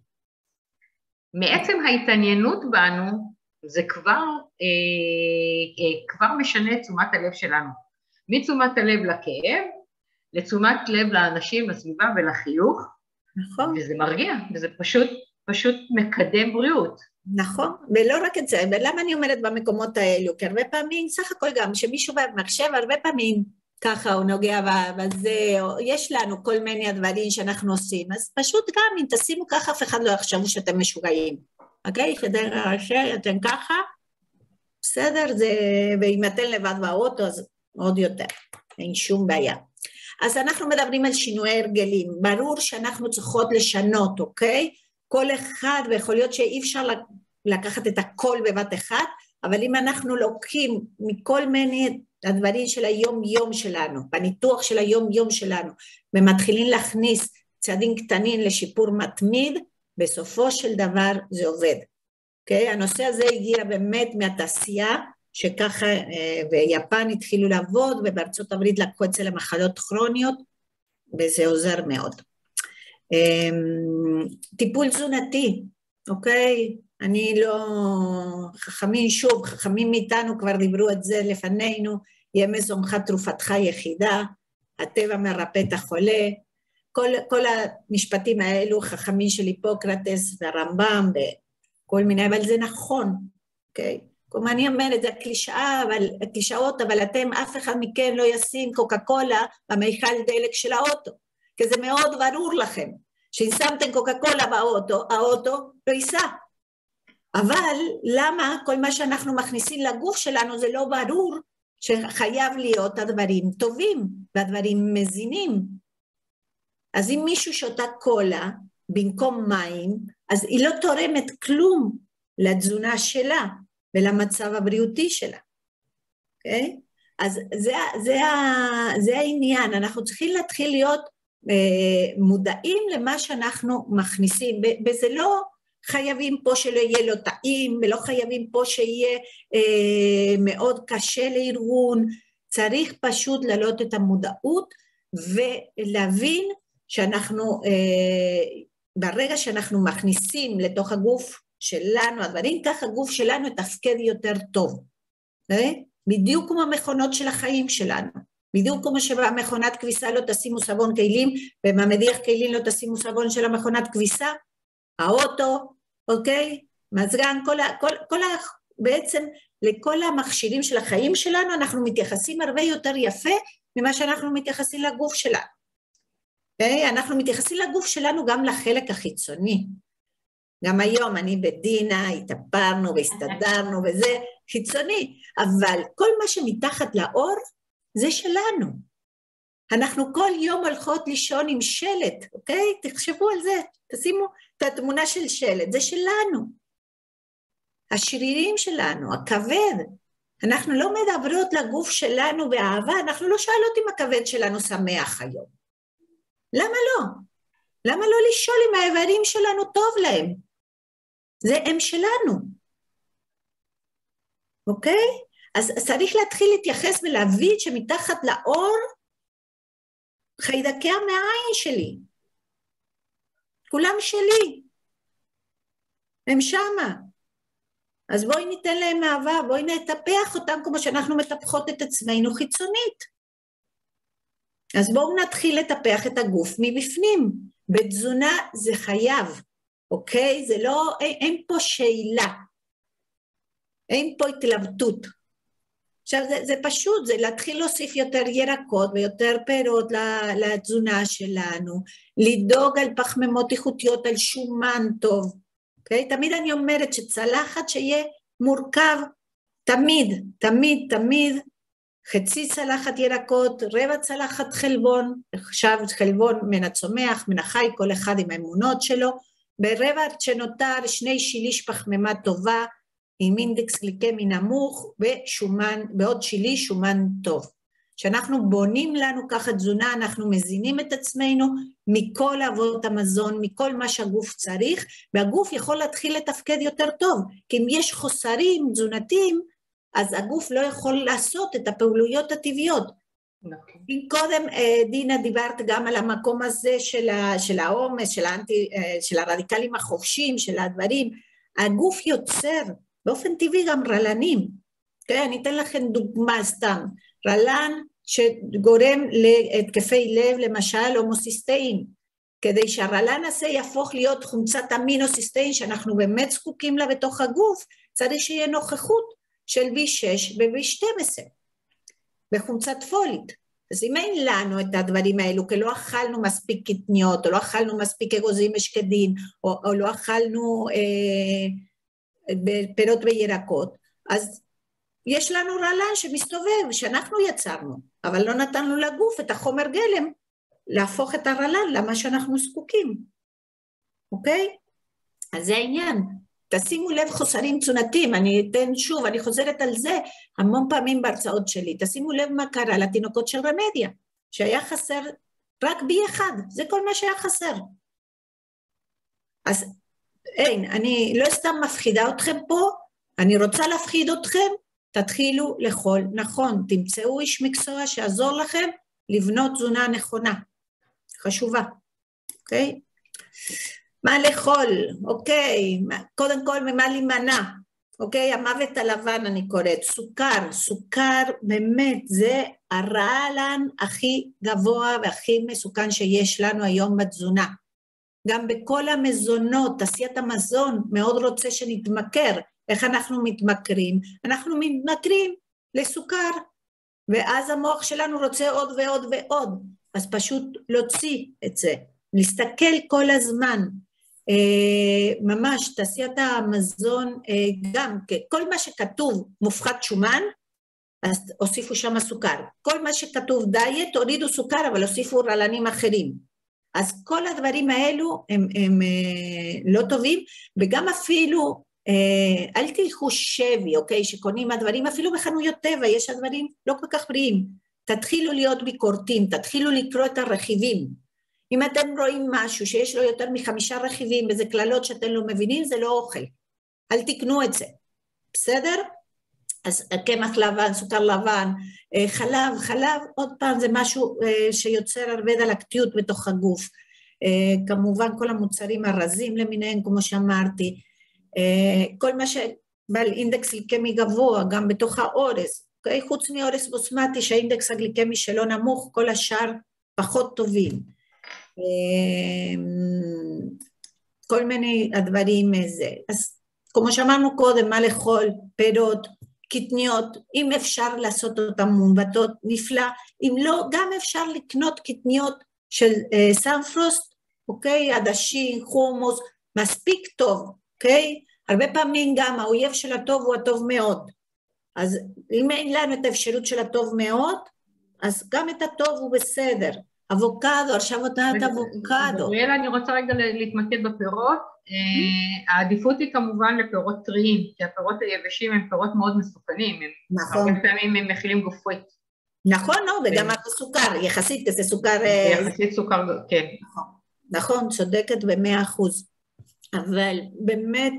מעצם ההתעניינות בנו, זה כבר משנה את תשומת הלב שלנו. מתשומת הלב לכאב, לתשומת לב לאנשים, לסביבה ולחיוך, נכון. וזה מרגיע, וזה פשוט מקדם בריאות. נכון, ולא רק את זה, ולמה אני אומרת במקומות האלו? כי הרבה פעמים, סך הכל גם, שמישהו במחשב הרבה פעמים ככה הוא נוגע בזה, או יש לנו כל מיני הדברים שאנחנו עושים, אז פשוט גם אם תשימו ככה, אף אחד לא יחשבו שאתם משוגעים, אוקיי? שאתם ככה, בסדר, ואם אתם לבד באוטו, אז עוד יותר, אין שום בעיה. אז אנחנו מדברים על שינוי הרגלים, ברור שאנחנו צריכות לשנות, אוקיי? כל אחד, ויכול להיות שאי אפשר לקחת את הכל בבת אחת, אבל אם אנחנו לוקחים מכל מיני הדברים של היום-יום שלנו, בניתוח של היום-יום שלנו, ומתחילים להכניס צעדים קטנים לשיפור מתמיד, בסופו של דבר זה עובד. Okay? הנושא הזה הגיע באמת מהתעשייה, שככה ביפן התחילו לעבוד, ובארצות הברית לקחו אצל המחלות כרוניות, וזה עוזר מאוד. טיפול תזונתי, אוקיי? אני לא, חכמים מאיתנו כבר דיברו את זה לפנינו, יהיה מזונך תרופתך יחידה, הטבע מרפא את החולה, כל המשפטים האלו, חכמים של היפוקרטס והרמב"ם וכל מיני, אבל זה נכון, אוקיי? כמו אני אומרת, זה הקלישאות, אבל אתם, אף אחד מכם לא ישים קוקה קולה במיכל דלק של האוטו, כי זה מאוד ברור לכם, שאם שמתם קוקה קולה באוטו, האוטו לא ייסע. אבל למה כל מה שאנחנו מכניסים לגוף שלנו זה לא ברור שחייב להיות הדברים טובים והדברים מזינים. אז אם מישהו שותה קולה במקום מים, אז היא לא תורמת כלום לתזונה שלה ולמצב הבריאותי שלה. אוקיי? אז זה העניין, אנחנו צריכים להתחיל להיות מודעים למה שאנחנו מכניסים, וזה לא חייבים פה שלא יהיה לו טעים, ולא חייבים פה שיהיה מאוד קשה לארגון, צריך פשוט להעלות את המודעות, ולהבין שאנחנו, ברגע שאנחנו מכניסים לתוך הגוף שלנו, הדברים ככה הגוף שלנו יתפקד יותר טוב, בדיוק כמו המכונות של החיים שלנו, בדיוק כמו שבמכונת כביסה לא תשימו סבון כלים, ובמדיח כלים לא תשימו סבון של המכונת כביסה, האוטו, אוקיי? מזגן, בעצם לכל המכשירים של החיים שלנו, אנחנו מתייחסים הרבה יותר יפה ממה שאנחנו מתייחסים לגוף שלנו. אוקיי? אנחנו מתייחסים לגוף שלנו גם לחלק החיצוני. גם היום אני בדינה, התאפרנו והסתדרנו וזה חיצוני, אבל כל מה שמתחת לאור זה שלנו. אנחנו כל יום הולכות לישון עם שלט, אוקיי? תחשבו על זה, תשימו את התמונה של שלט, זה שלנו. השרירים שלנו, הכבד, אנחנו לא מדברות לגוף שלנו באהבה, אנחנו לא שואלות אם הכבד שלנו שמח היום. למה לא? למה לא לשאול אם האיברים שלנו טוב להם? זה הם שלנו. אוקיי? אז צריך להתחיל להתייחס ולהבין שמתחת לאור חיידקי המעיים שלי. כולם שלי. הם שמה. אז בואי ניתן להם אהבה, בואי נטפח אותם כמו שאנחנו מטפחות את עצמנו חיצונית. אז בואו נתחיל לטפח את הגוף מבפנים. בתזונה זה חייב, אוקיי? זה לא, אין פה שאלה. אין פה התלבטות. עכשיו זה פשוט, זה להתחיל להוסיף יותר ירקות ויותר פירות לתזונה שלנו, לדאוג על פחמימות איכותיות, על שומן טוב. Okay? תמיד אני אומרת שצלחת שיהיה מורכב, תמיד, חצי צלחת ירקות, רבע צלחת חלבון, עכשיו חלבון מן הצומח, מן החי, כל אחד עם האמונות שלו, ברבע שנותר 2 שליש פחמימה טובה, עם אינדקס גליקמי נמוך, ושומן, בעוד שליש שומן טוב. כשאנחנו בונים לנו ככה תזונה, אנחנו מזינים את עצמנו מכל אבות המזון, מכל מה שהגוף צריך, והגוף יכול להתחיל לתפקד יותר טוב, כי אם יש חוסרים תזונתיים, אז הגוף לא יכול לעשות את הפעולויות הטבעיות. אם קודם דינה דיברת גם על המקום הזה של העומס, של הרדיקלים החופשיים, של הדברים, הגוף יוצר באופן טבעי גם רלנים. אני אתן לכם דוגמה סתם, רלן שגורם להתקפי לב, למשל הומוסיסטאין, כדי שהרלן הזה יהפוך להיות חומצת אמינוסיסטאין שאנחנו באמת זקוקים לה בתוך הגוף, צריך שיהיה נוכחות של B6 ו-B12 בחומצת פולית. אז אם אין לנו את הדברים האלו, כי לא אכלנו מספיק קטניות, או לא אכלנו מספיק אגוזים ושקדים, או לא אכלנו פירות וירקות, אז יש לנו רלן שמסתובב, שאנחנו יצרנו, אבל לא נתנו לגוף את החומר גלם, להפוך את הרלן למה שאנחנו זקוקים. אוקיי? אז זה העניין. תשימו לב חוסרים תזונתיים, אני אתן שוב, אני חוזרת על זה המון פעמים בהרצאות שלי, תשימו לב מה קרה לתינוקות של רמדיה, שהיה חסר רק B1, זה כל מה שהיה חסר. אז אין, אני לא סתם מפחידה אתכם פה, אני רוצה להפחיד אתכם, תתחילו לאכול נכון, תמצאו איש מקצוע שיעזור לכם לבנות תזונה נכונה, חשובה, אוקיי? מה לאכול, אוקיי, קודם כל ממה להימנע, אוקיי, המוות הלבן אני קוראת, סוכר באמת זה הרעלן הכי גבוה והכי מסוכן שיש לנו היום בתזונה, גם בכל המזונות, תעשיית המזון מאוד רוצה שנתמכר, איך אנחנו מתמכרים? אנחנו מתמכרים לסוכר, ואז המוח שלנו רוצה עוד ועוד ועוד, אז פשוט להוציא את זה, להסתכל כל הזמן, ממש תעשיית המזון, גם כל מה שכתוב מופחת שומן, אז הוסיפו שם סוכר. כל מה שכתוב דיאט, הורידו סוכר, אבל הוסיפו רעלנים אחרים. אז כל הדברים האלו הם לא טובים, וגם אפילו, אל תלכו שבי, אוקיי, שקונים הדברים, אפילו בחנויות טבע, יש הדברים לא כל כך בריאים. תתחילו להיות ביקורתיים, תתחילו לקרוא את הרכיבים. אם אתם רואים משהו שיש לו יותר מ5 רכיבים, וזה כללות שאתם לא מבינים, זה לא אוכל. אל תקנו את זה. בסדר? אז קמח לבן, סוכר לבן, חלב, עוד פעם זה משהו שיוצר הרבה דלקתיות בתוך הגוף. כמובן כל המוצרים הרזים למיניהם, כמו שאמרתי, כל מה שבעל אינדקס גליקמי גבוה, גם בתוך האורס, חוץ מאורס בוסמטי שהאינדקס הגליקמי שלו נמוך, כל השאר פחות טובים. כל מיני הדברים זה. אז כמו שאמרנו קודם, מה לאכול, פירות, קטניות, אם אפשר לעשות אותן מומבטות, נפלא, אם לא, גם אפשר לקנות קטניות של סנפרוסט, אוקיי, עדשים, חומוס, מספיק טוב, אוקיי? הרבה פעמים גם האויב של הטוב הוא הטוב מאוד, אז אם אין לנו את האפשרות של הטוב מאוד, אז גם את הטוב הוא בסדר. אבוקדו, עכשיו אותנת אבוקדו. גבריאלה, אני רוצה רגע להתמקד בפירות. העדיפות היא כמובן לפירות טריים, כי הפירות היבשים הם פירות מאוד מסוכנים, נכון. הרבה פעמים הם מכילים גופרית. נכון, וגם הסוכר, יחסית, זה סוכר... יחסית סוכר, כן. נכון, צודקת ב100%. אבל באמת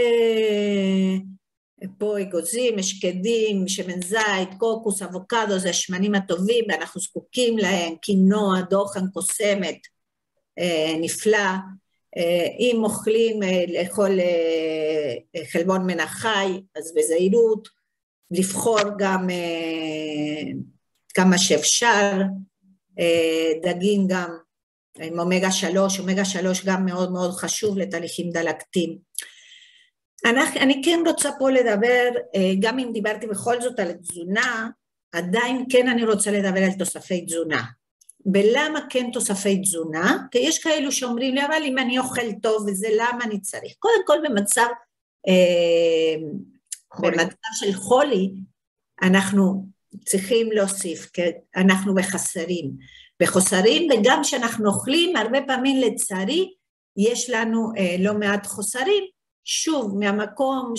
פה אגוזים, שקדים, שמן זית, קוקוס, אבוקדו, זה השמנים הטובים, ואנחנו זקוקים להם, קינוע, דוחן, קוסמת, נפלא. אם אוכלים לאכול חלבון מן החי, אז בזהירות, לבחור גם כמה שאפשר, דגים גם עם אומגה 3, אומגה 3 גם מאוד מאוד חשוב לתהליכים דלקתיים. אני כן רוצה פה לדבר, גם אם דיברתי בכל זאת על תזונה, עדיין כן אני רוצה לדבר על תוספי תזונה. ולמה כן תוספי תזונה? כי יש כאלו שאומרים לי, אבל אם אני אוכל טוב וזה למה אני צריך? קודם כל במצב של חולי, אנחנו צריכים להוסיף, כי אנחנו בחסרים. וגם כשאנחנו אוכלים, הרבה פעמים לצערי, יש לנו לא מעט חוסרים, שוב, מהמקום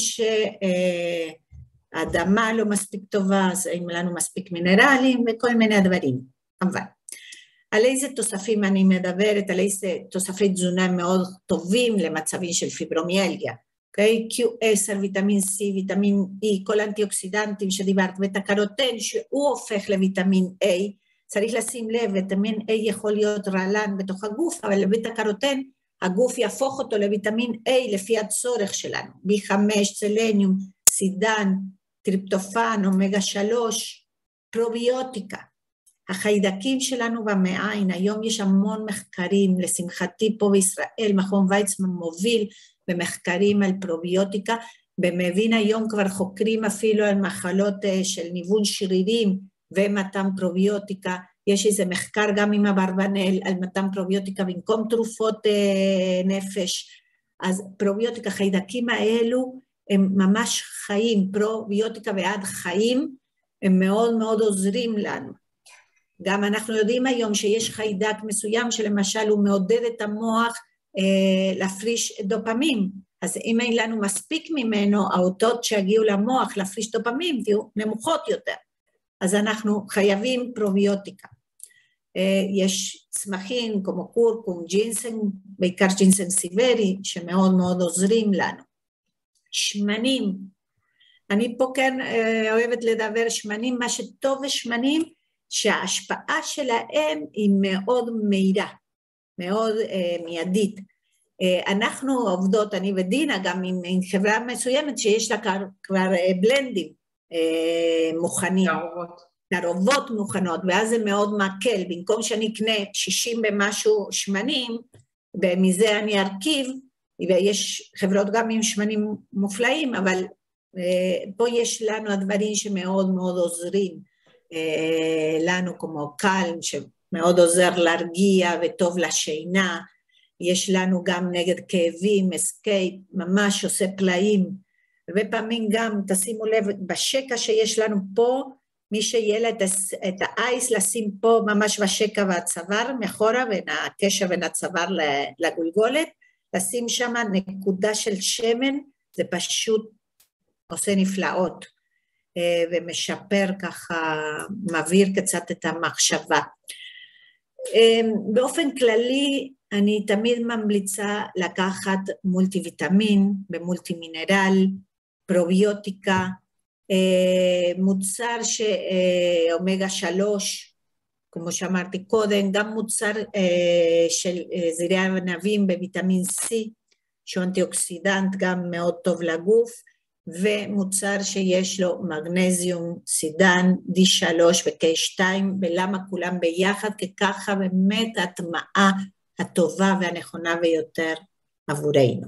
שהאדמה לא מספיק טובה, אז אין לנו מספיק מינרלים וכל מיני דברים. אבל על איזה תוספים אני מדברת, על איזה תוספי תזונה מאוד טובים למצבים של פיברומיאלגיה, אוקיי? Q10, ויטמין C, ויטמין E, כל האנטי-אוקסידנטים שדיברת, בטה-קרוטן שהוא הופך לויטמין A, צריך לשים לב, ויטמין A יכול להיות רעלן בתוך הגוף, אבל בטה-קרוטן הגוף יהפוך אותו לויטמין A לפי הצורך שלנו, B5, צלניום, סידן, טריפטופן, אומגה 3, פרוביוטיקה. החיידקים שלנו במעיים, היום יש המון מחקרים, לשמחתי פה בישראל, מכון ויצמן מוביל במחקרים על פרוביוטיקה, ומבין היום כבר חוקרים אפילו על מחלות של ניוון שרירים ומתן פרוביוטיקה, יש איזה מחקר גם עם אברבנאל על מתן פרוביוטיקה במקום תרופות נפש, אז פרוביוטיקה, חיידקים האלו הם ממש חיים, פרוביוטיקה ועד חיים, הם מאוד מאוד עוזרים לנו. גם אנחנו יודעים היום שיש חיידק מסוים שלמשל הוא מעודד את המוח להפריש דופמין, אז אם אין לנו מספיק ממנו, האותות שהגיעו למוח להפריש דופמין יהיו נמוכות יותר, אז אנחנו חייבים פרוביוטיקה. יש צמחים כמו קורקום, ג'ינסן, בעיקר ג'ינסן סיברי, שמאוד מאוד עוזרים לנו. שמנים, אני פה כן אוהבת לדבר שמנים, מה שטוב בשמנים, שההשפעה שלהם היא מאוד מהירה, מאוד מיידית. אנחנו עובדות, אני ודינה, גם עם חברה מסוימת שיש לה כבר בלנדים מוכנים. תערובות מוכנות, ואז זה מאוד מקל, במקום שאני אקנה 60 במשהו שמנים, ומזה אני ארכיב, ויש חברות גם עם שמנים מופלאים, אבל פה יש לנו הדברים שמאוד מאוד עוזרים לנו, כמו קלם, שמאוד עוזר להרגיע וטוב לשינה, יש לנו גם נגד כאבים, אסקייפ, ממש עושה פלאים, הרבה פעמים גם, תשימו לב, בשקע שיש לנו פה, מי שיהיה לה את האייס לשים פה ממש בשקע והצוואר, מאחורה, בין הקשר בין הצוואר לגולגולת, לשים שם נקודה של שמן, זה פשוט עושה נפלאות, ומשפר ככה, מעביר קצת את המחשבה. באופן כללי, אני תמיד ממליצה לקחת מולטי ויטמין, במולטי מינרל, פרוביוטיקה, מוצר אומגה 3, כמו שאמרתי קודם, גם מוצר של זרעי ענבים בוויטמין C, שהוא אנטי-אוקסידנט גם מאוד טוב לגוף, ומוצר שיש לו מגנזיום, סידן, D3 ו-K2, ולמה כולם ביחד, כי ככה באמת ההטמעה הטובה והנכונה ביותר עבורנו.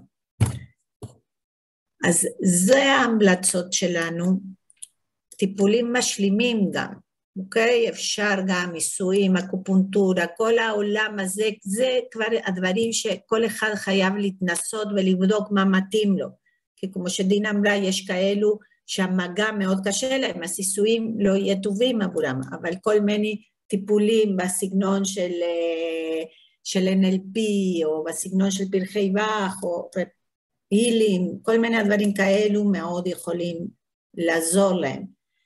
אז זה ההמלצות שלנו, טיפולים משלימים גם, אוקיי? אפשר גם ניסויים, אקופונקטורה, כל העולם הזה, זה כבר הדברים שכל אחד חייב להתנסות ולבדוק מה מתאים לו, כי כמו שדינה אמרה, יש כאלו שהמגע מאוד קשה להם, הסיסויים לא יהיה טובים עבורם, אבל כל מיני טיפולים בסגנון של NLP, או בסגנון של פרחי באך, או הילים, כל מיני הדברים כאלו מאוד יכולים לעזור להם.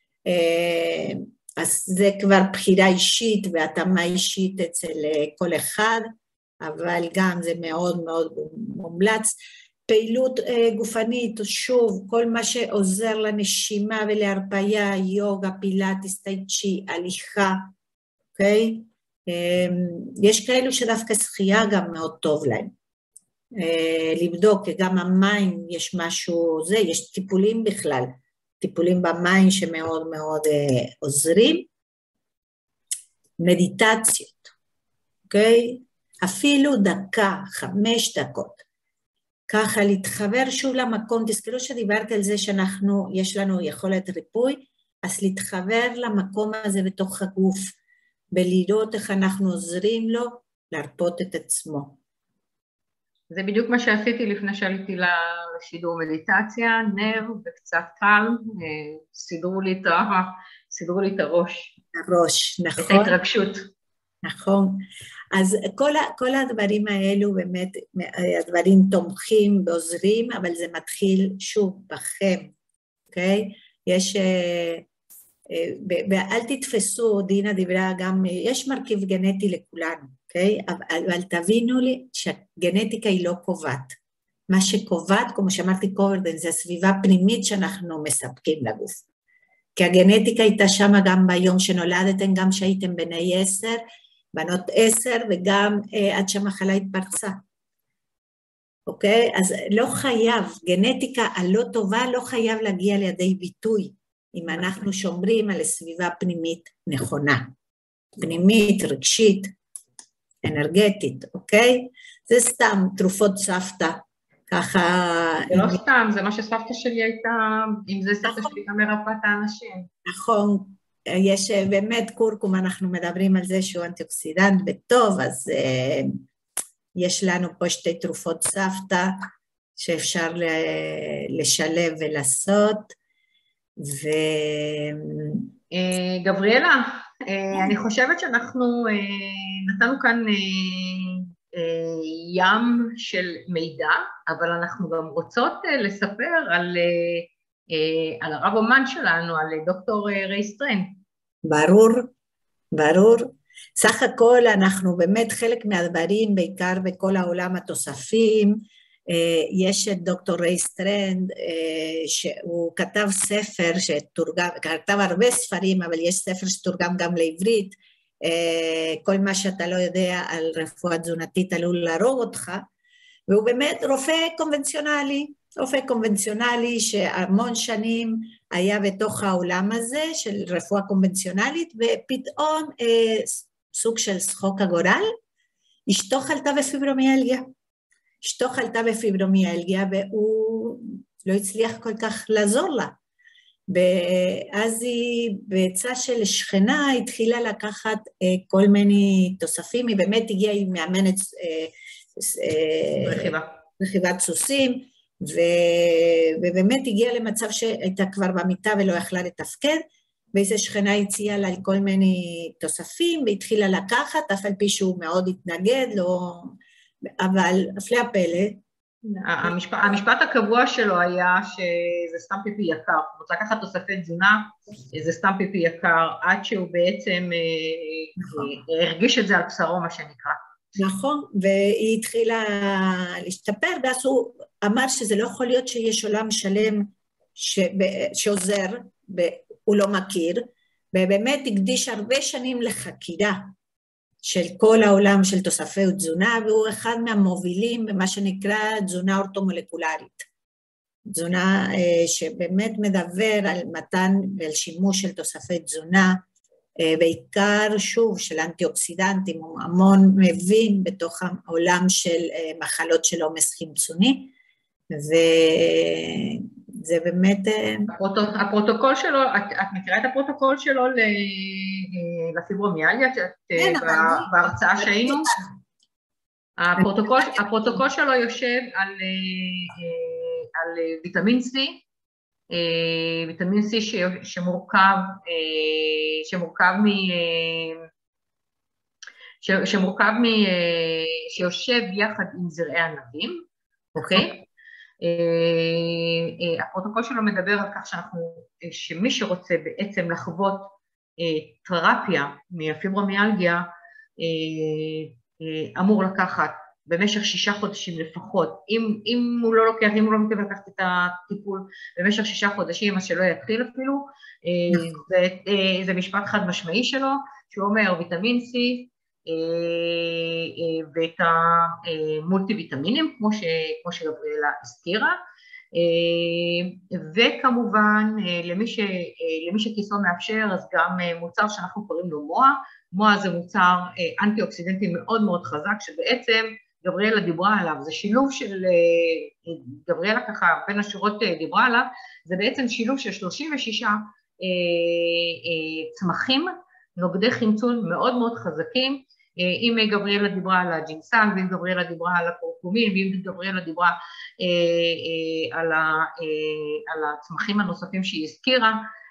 אז זה כבר בחירה אישית והתאמה אישית אצל כל אחד, אבל גם זה מאוד מאוד מומלץ. פעילות גופנית, שוב, כל מה שעוזר לנשימה ולהרפאיה, יוגה, פילאטיס, טאי צ'י, הליכה, אוקיי? יש כאלו שדווקא שחייה גם מאוד טוב להם. לבדוק, כי גם המים יש משהו, יש טיפולים בכלל, טיפולים במים שמאוד מאוד עוזרים. מדיטציות, אוקיי? אפילו דקה, 5 דקות. ככה להתחבר שוב למקום, תזכרו שדיברת על זה שאנחנו, יש לנו יכולת ריפוי, אז להתחבר למקום הזה בתוך הגוף, ולראות איך אנחנו עוזרים לו להרפות את עצמו. זה בדיוק מה שעשיתי לפני שעליתי לשידור מדיטציה, נר וקצת קל, סידרו לי את הראש. הראש, נכון. את ההתרגשות. נכון. אז כל הדברים האלו באמת, הדברים תומכים ועוזרים, אבל זה מתחיל שוב בכם, אוקיי? ואל תתפסו, דינה דיברה גם, יש מרכיב גנטי לכולנו, אוקיי? אבל תבינו לי שהגנטיקה היא לא קובעת. מה שקובעת, כמו שאמרתי קודם, זה הסביבה הפנימית שאנחנו מספקים לגוף. כי הגנטיקה הייתה שם גם ביום שנולדתם, גם שהייתם בני 10, בנות 10, וגם עד שהמחלה התפרצה. אוקיי? אז לא חייב, גנטיקה הלא טובה לא חייב להגיע לידי ביטוי, אם אנחנו שומרים על הסביבה פנימית נכונה. פנימית, רגשית, אנרגטית, אוקיי? זה סתם תרופות סבתא, ככה... זה לא סתם, זה מה שסבתא שלי הייתה, אם זה סבתא שלי גם מרפאת האנשים. נכון, יש באמת קורקום, אנחנו מדברים על זה שהוא אנטי-אוקסידנט וטוב, אז יש לנו פה 2 תרופות סבתא, שאפשר לשלב ולעשות, גבריאלה, אני חושבת שאנחנו נתנו כאן ים של מידע, אבל אנחנו גם רוצות לספר על הרב אומן שלנו, על דוקטור ריי סטרן. ברור, ברור. סך הכל אנחנו באמת חלק מהדברים, בעיקר בכל העולם התוספים, יש את דוקטור ריי סטרן, שהוא כתב ספר שתורגם, כתב הרבה ספרים, אבל יש ספר שתורגם גם לעברית, כל מה שאתה לא יודע על רפואה תזונתית עלול להרוג אותך, והוא באמת רופא קונבנציונלי שהמון שנים היה בתוך העולם הזה של רפואה קונבנציונלית, ופתאום סוג של שחוק הגורל, אשתו חלתה בפיברומיאלגיה, והוא לא הצליח כל כך לעזור לה. ואז היא בעצה של שכנה התחילה לקחת כל מיני תוספים, היא באמת הגיעה עם מאמנת רכיבת סוסים, ובאמת הגיעה למצב שהייתה כבר במיטה ולא יכלה לתפקד, ואיזו שכנה הציעה לה כל מיני תוספים, והתחילה לקחת, אף על פי שהוא מאוד התנגד, אבל הפלא הפלא. המשפט הקבוע שלו היה שזה סתם פיפי יקר, הוא רוצה לקחת תוספי תזונה, זה סתם פיפי יקר, עד שהוא בעצם הרגיש את זה על בשרו, מה שנקרא. נכון, והיא התחילה להשתפר, ואז הוא אמר שזה לא יכול להיות שיש עולם שלם שעוזר, הוא לא מכיר, ובאמת הקדיש הרבה שנים לחקירה של כל העולם של תוספי תזונה, והוא אחד מהמובילים במה שנקרא תזונה אורתומולקולרית. תזונה שבאמת מדבר על מתן ועל שימוש של תוספי תזונה, בעיקר שוב של אנטי-אוקסידנטים, הוא המון מבין בתוך העולם של מחלות של עומס חמצוני, וזה באמת... הפרוטוקול שלו, את מכירה את הפרוטוקול שלו לפיברומיאלגיה, בהרצאה שהיינו? הפרוטוקול שלו יושב על ויטמין C, ויטמין C שיושב יחד עם זרעי ענבים, אוקיי? הפרוטוקול שלו מדבר על כך שמי שרוצה בעצם לחוות תרפיה מהפיברומיאלגיה, אמור לקחת במשך 6 חודשים לפחות, אם הוא לא לוקח, אם הוא לא מתכוון לקחת את הטיפול במשך 6 חודשים, אז שלא יתחיל אפילו, זה משפט חד משמעי שלו, שהוא אומר ויטמין C, ואת המולטי ויטמינים, כמו שגבריאלה הזכירה, וכמובן למי שכיסו מאפשר, אז גם מוצר שאנחנו קוראים לו מואה, מואה זה מוצר אנטי אוקסידנטי מאוד מאוד חזק, שבעצם גבריאלה דיברה עליו, זה שילוב של, גבריאלה ככה בין השורות דיברה עליו, זה בעצם שילוב של 36 צמחים, נוגדי חמצון מאוד מאוד חזקים, אם גבריאלה דיברה על הג'ינסן, ואם גבריאלה דיברה על הקורקומין, ואם גבריאלה דיברה על הצמחים הנוספים שהיא הזכירה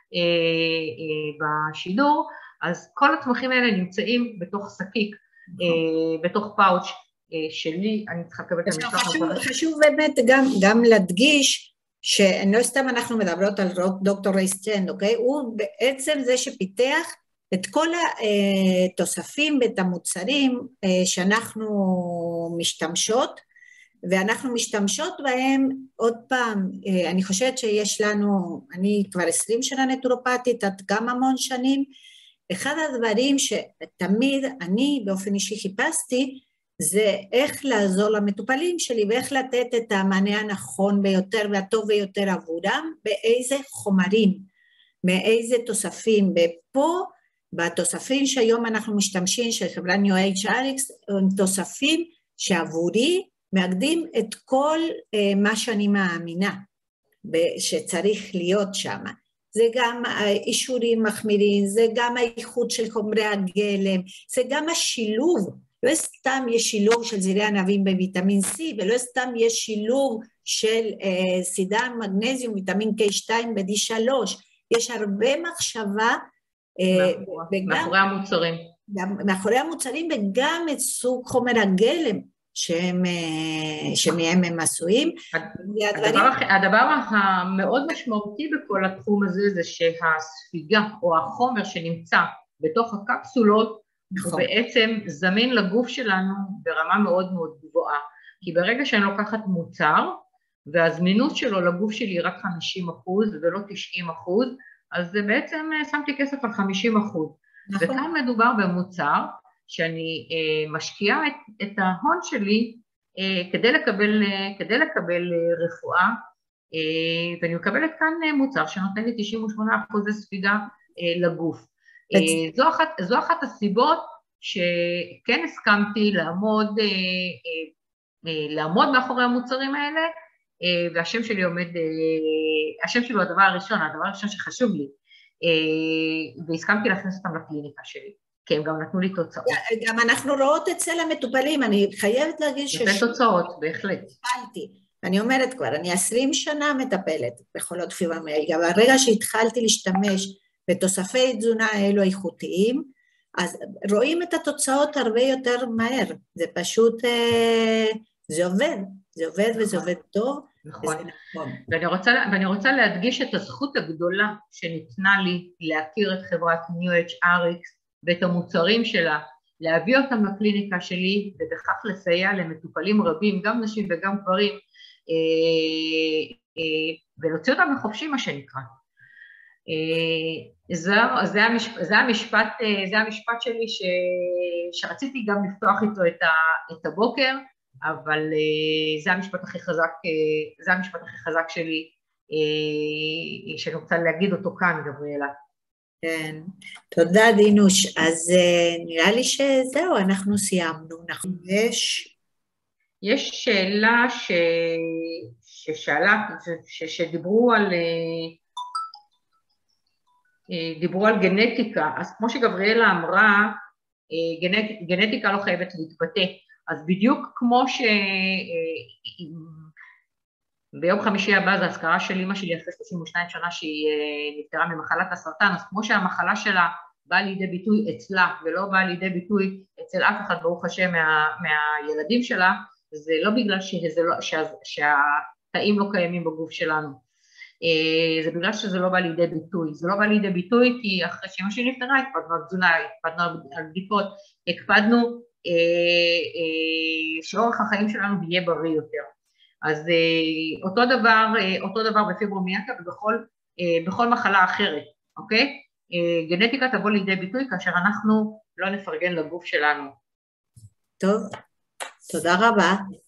בשידור, אז כל הצמחים האלה נמצאים בתוך שקיק, בתוך פאוץ' שלי, אני צריכה לקבל את המשלוח. חשוב באמת גם להדגיש, שלא סתם אנחנו מדברות על דוקטור רייסטרנד, אוקיי? הוא בעצם זה שפיתח את כל התוספים ואת המוצרים שאנחנו משתמשות, ואנחנו משתמשות בהם עוד פעם, אני חושבת שיש לנו, אני כבר 20 שנה נטורופטית, עד גם המון שנים, אחד הדברים שתמיד אני באופן אישי חיפשתי, זה איך לעזור למטופלים שלי, ואיך לתת את המענה הנכון ביותר והטוב ביותר עבורם, באיזה חומרים, מאיזה תוספים, ופה, בתוספים שהיום אנחנו משתמשים, של חברה New Age RX, הם תוספים שעבורי מאגדים את כל מה שאני מאמינה שצריך להיות שם. זה גם אישורים מחמירים, זה גם האיכות של חומרי הגלם, זה גם השילוב, לא סתם יש שילוב של זרעי ענבים בוויטמין C, ולא סתם יש שילוב של סידן, מגנזיום, ויטמין K2 ב-D3, יש הרבה מחשבה, מאחורי המוצרים. מאחורי המוצרים, וגם את סוג חומר הגלם שמהם הם עשויים. הדבר המאוד משמעותי בכל התחום הזה, זה שהספיגה או החומר שנמצא בתוך הקפסולות, הוא בעצם זמין לגוף שלנו ברמה מאוד מאוד גבוהה. כי ברגע שאני לוקחת מוצר, והזמינות שלו לגוף שלי רק 50% ולא 90%, אז זה בעצם שמתי כסף על 50%. וכאן מדובר במוצר שאני משקיעה את ההון שלי כדי לקבל רפואה, ואני מקבלת כאן מוצר שנותן לי 98% ספיגה לגוף. זו אחת הסיבות שכן הסכמתי לעמוד מאחורי המוצרים האלה, והשם שלי עומד, השם שלי הוא הדבר הראשון שחשוב לי, והסכמתי להכניס אותם לקליניקה שלי. כי הם גם נתנו לי תוצאות. גם אנחנו רואות אצל המטופלים, אני חייבת להגיד נותן תוצאות, בהחלט. אני אומרת כבר, אני 20 שנה מטפלת בחולות פיברומיאלגיה, והרגע שהתחלתי להשתמש בתוספי תזונה האלו איכותיים, אז רואים את התוצאות הרבה יותר מהר, זה פשוט, זה עובד וזה עובד טוב. נכון, ואני רוצה להדגיש את הזכות הגדולה שניתנה לי להכיר את חברת NewHRX ואת המוצרים שלה, להביא אותם לקליניקה שלי ובכך לסייע למטופלים רבים, גם נשים וגם גברים, ולהוציא אותם לחופשי מה שנקרא. זה המשפט שלי שרציתי גם לפתוח איתו את הבוקר, אבל זה המשפט הכי חזק שלי, שאני רוצה להגיד אותו כאן, גבריאלה. כן, תודה דינוש. אז נראה לי שזהו, אנחנו סיימנו. יש שאלה ששאלה, דיברו על גנטיקה, אז כמו שגבריאלה אמרה, גנטיקה לא חייבת להתבטא, אז בדיוק כמו ביום חמישי הבא זה הזכרה של אמא שלי אחרי 32 שנה שהיא נפטרה ממחלת הסרטן, אז כמו שהמחלה שלה באה לידי ביטוי אצלה ולא באה לידי ביטוי אצל אף אחד ברוך השם מהילדים שלה, זה לא בגלל שהתאים לא קיימים בגוף שלנו, זה בגלל שזה לא בא לידי ביטוי, זה לא בא לידי ביטוי כי אחרי שאמא שלי נפטרה הקפדנו על תזונה, הקפדנו על בדיקות, הקפדנו שאורך החיים שלנו יהיה בריא יותר. אז אותו דבר בפיברומיאלגיה ובכל מחלה אחרת, אוקיי? גנטיקה תבוא לידי ביטוי כאשר אנחנו לא נפרגן לגוף שלנו. טוב, תודה רבה.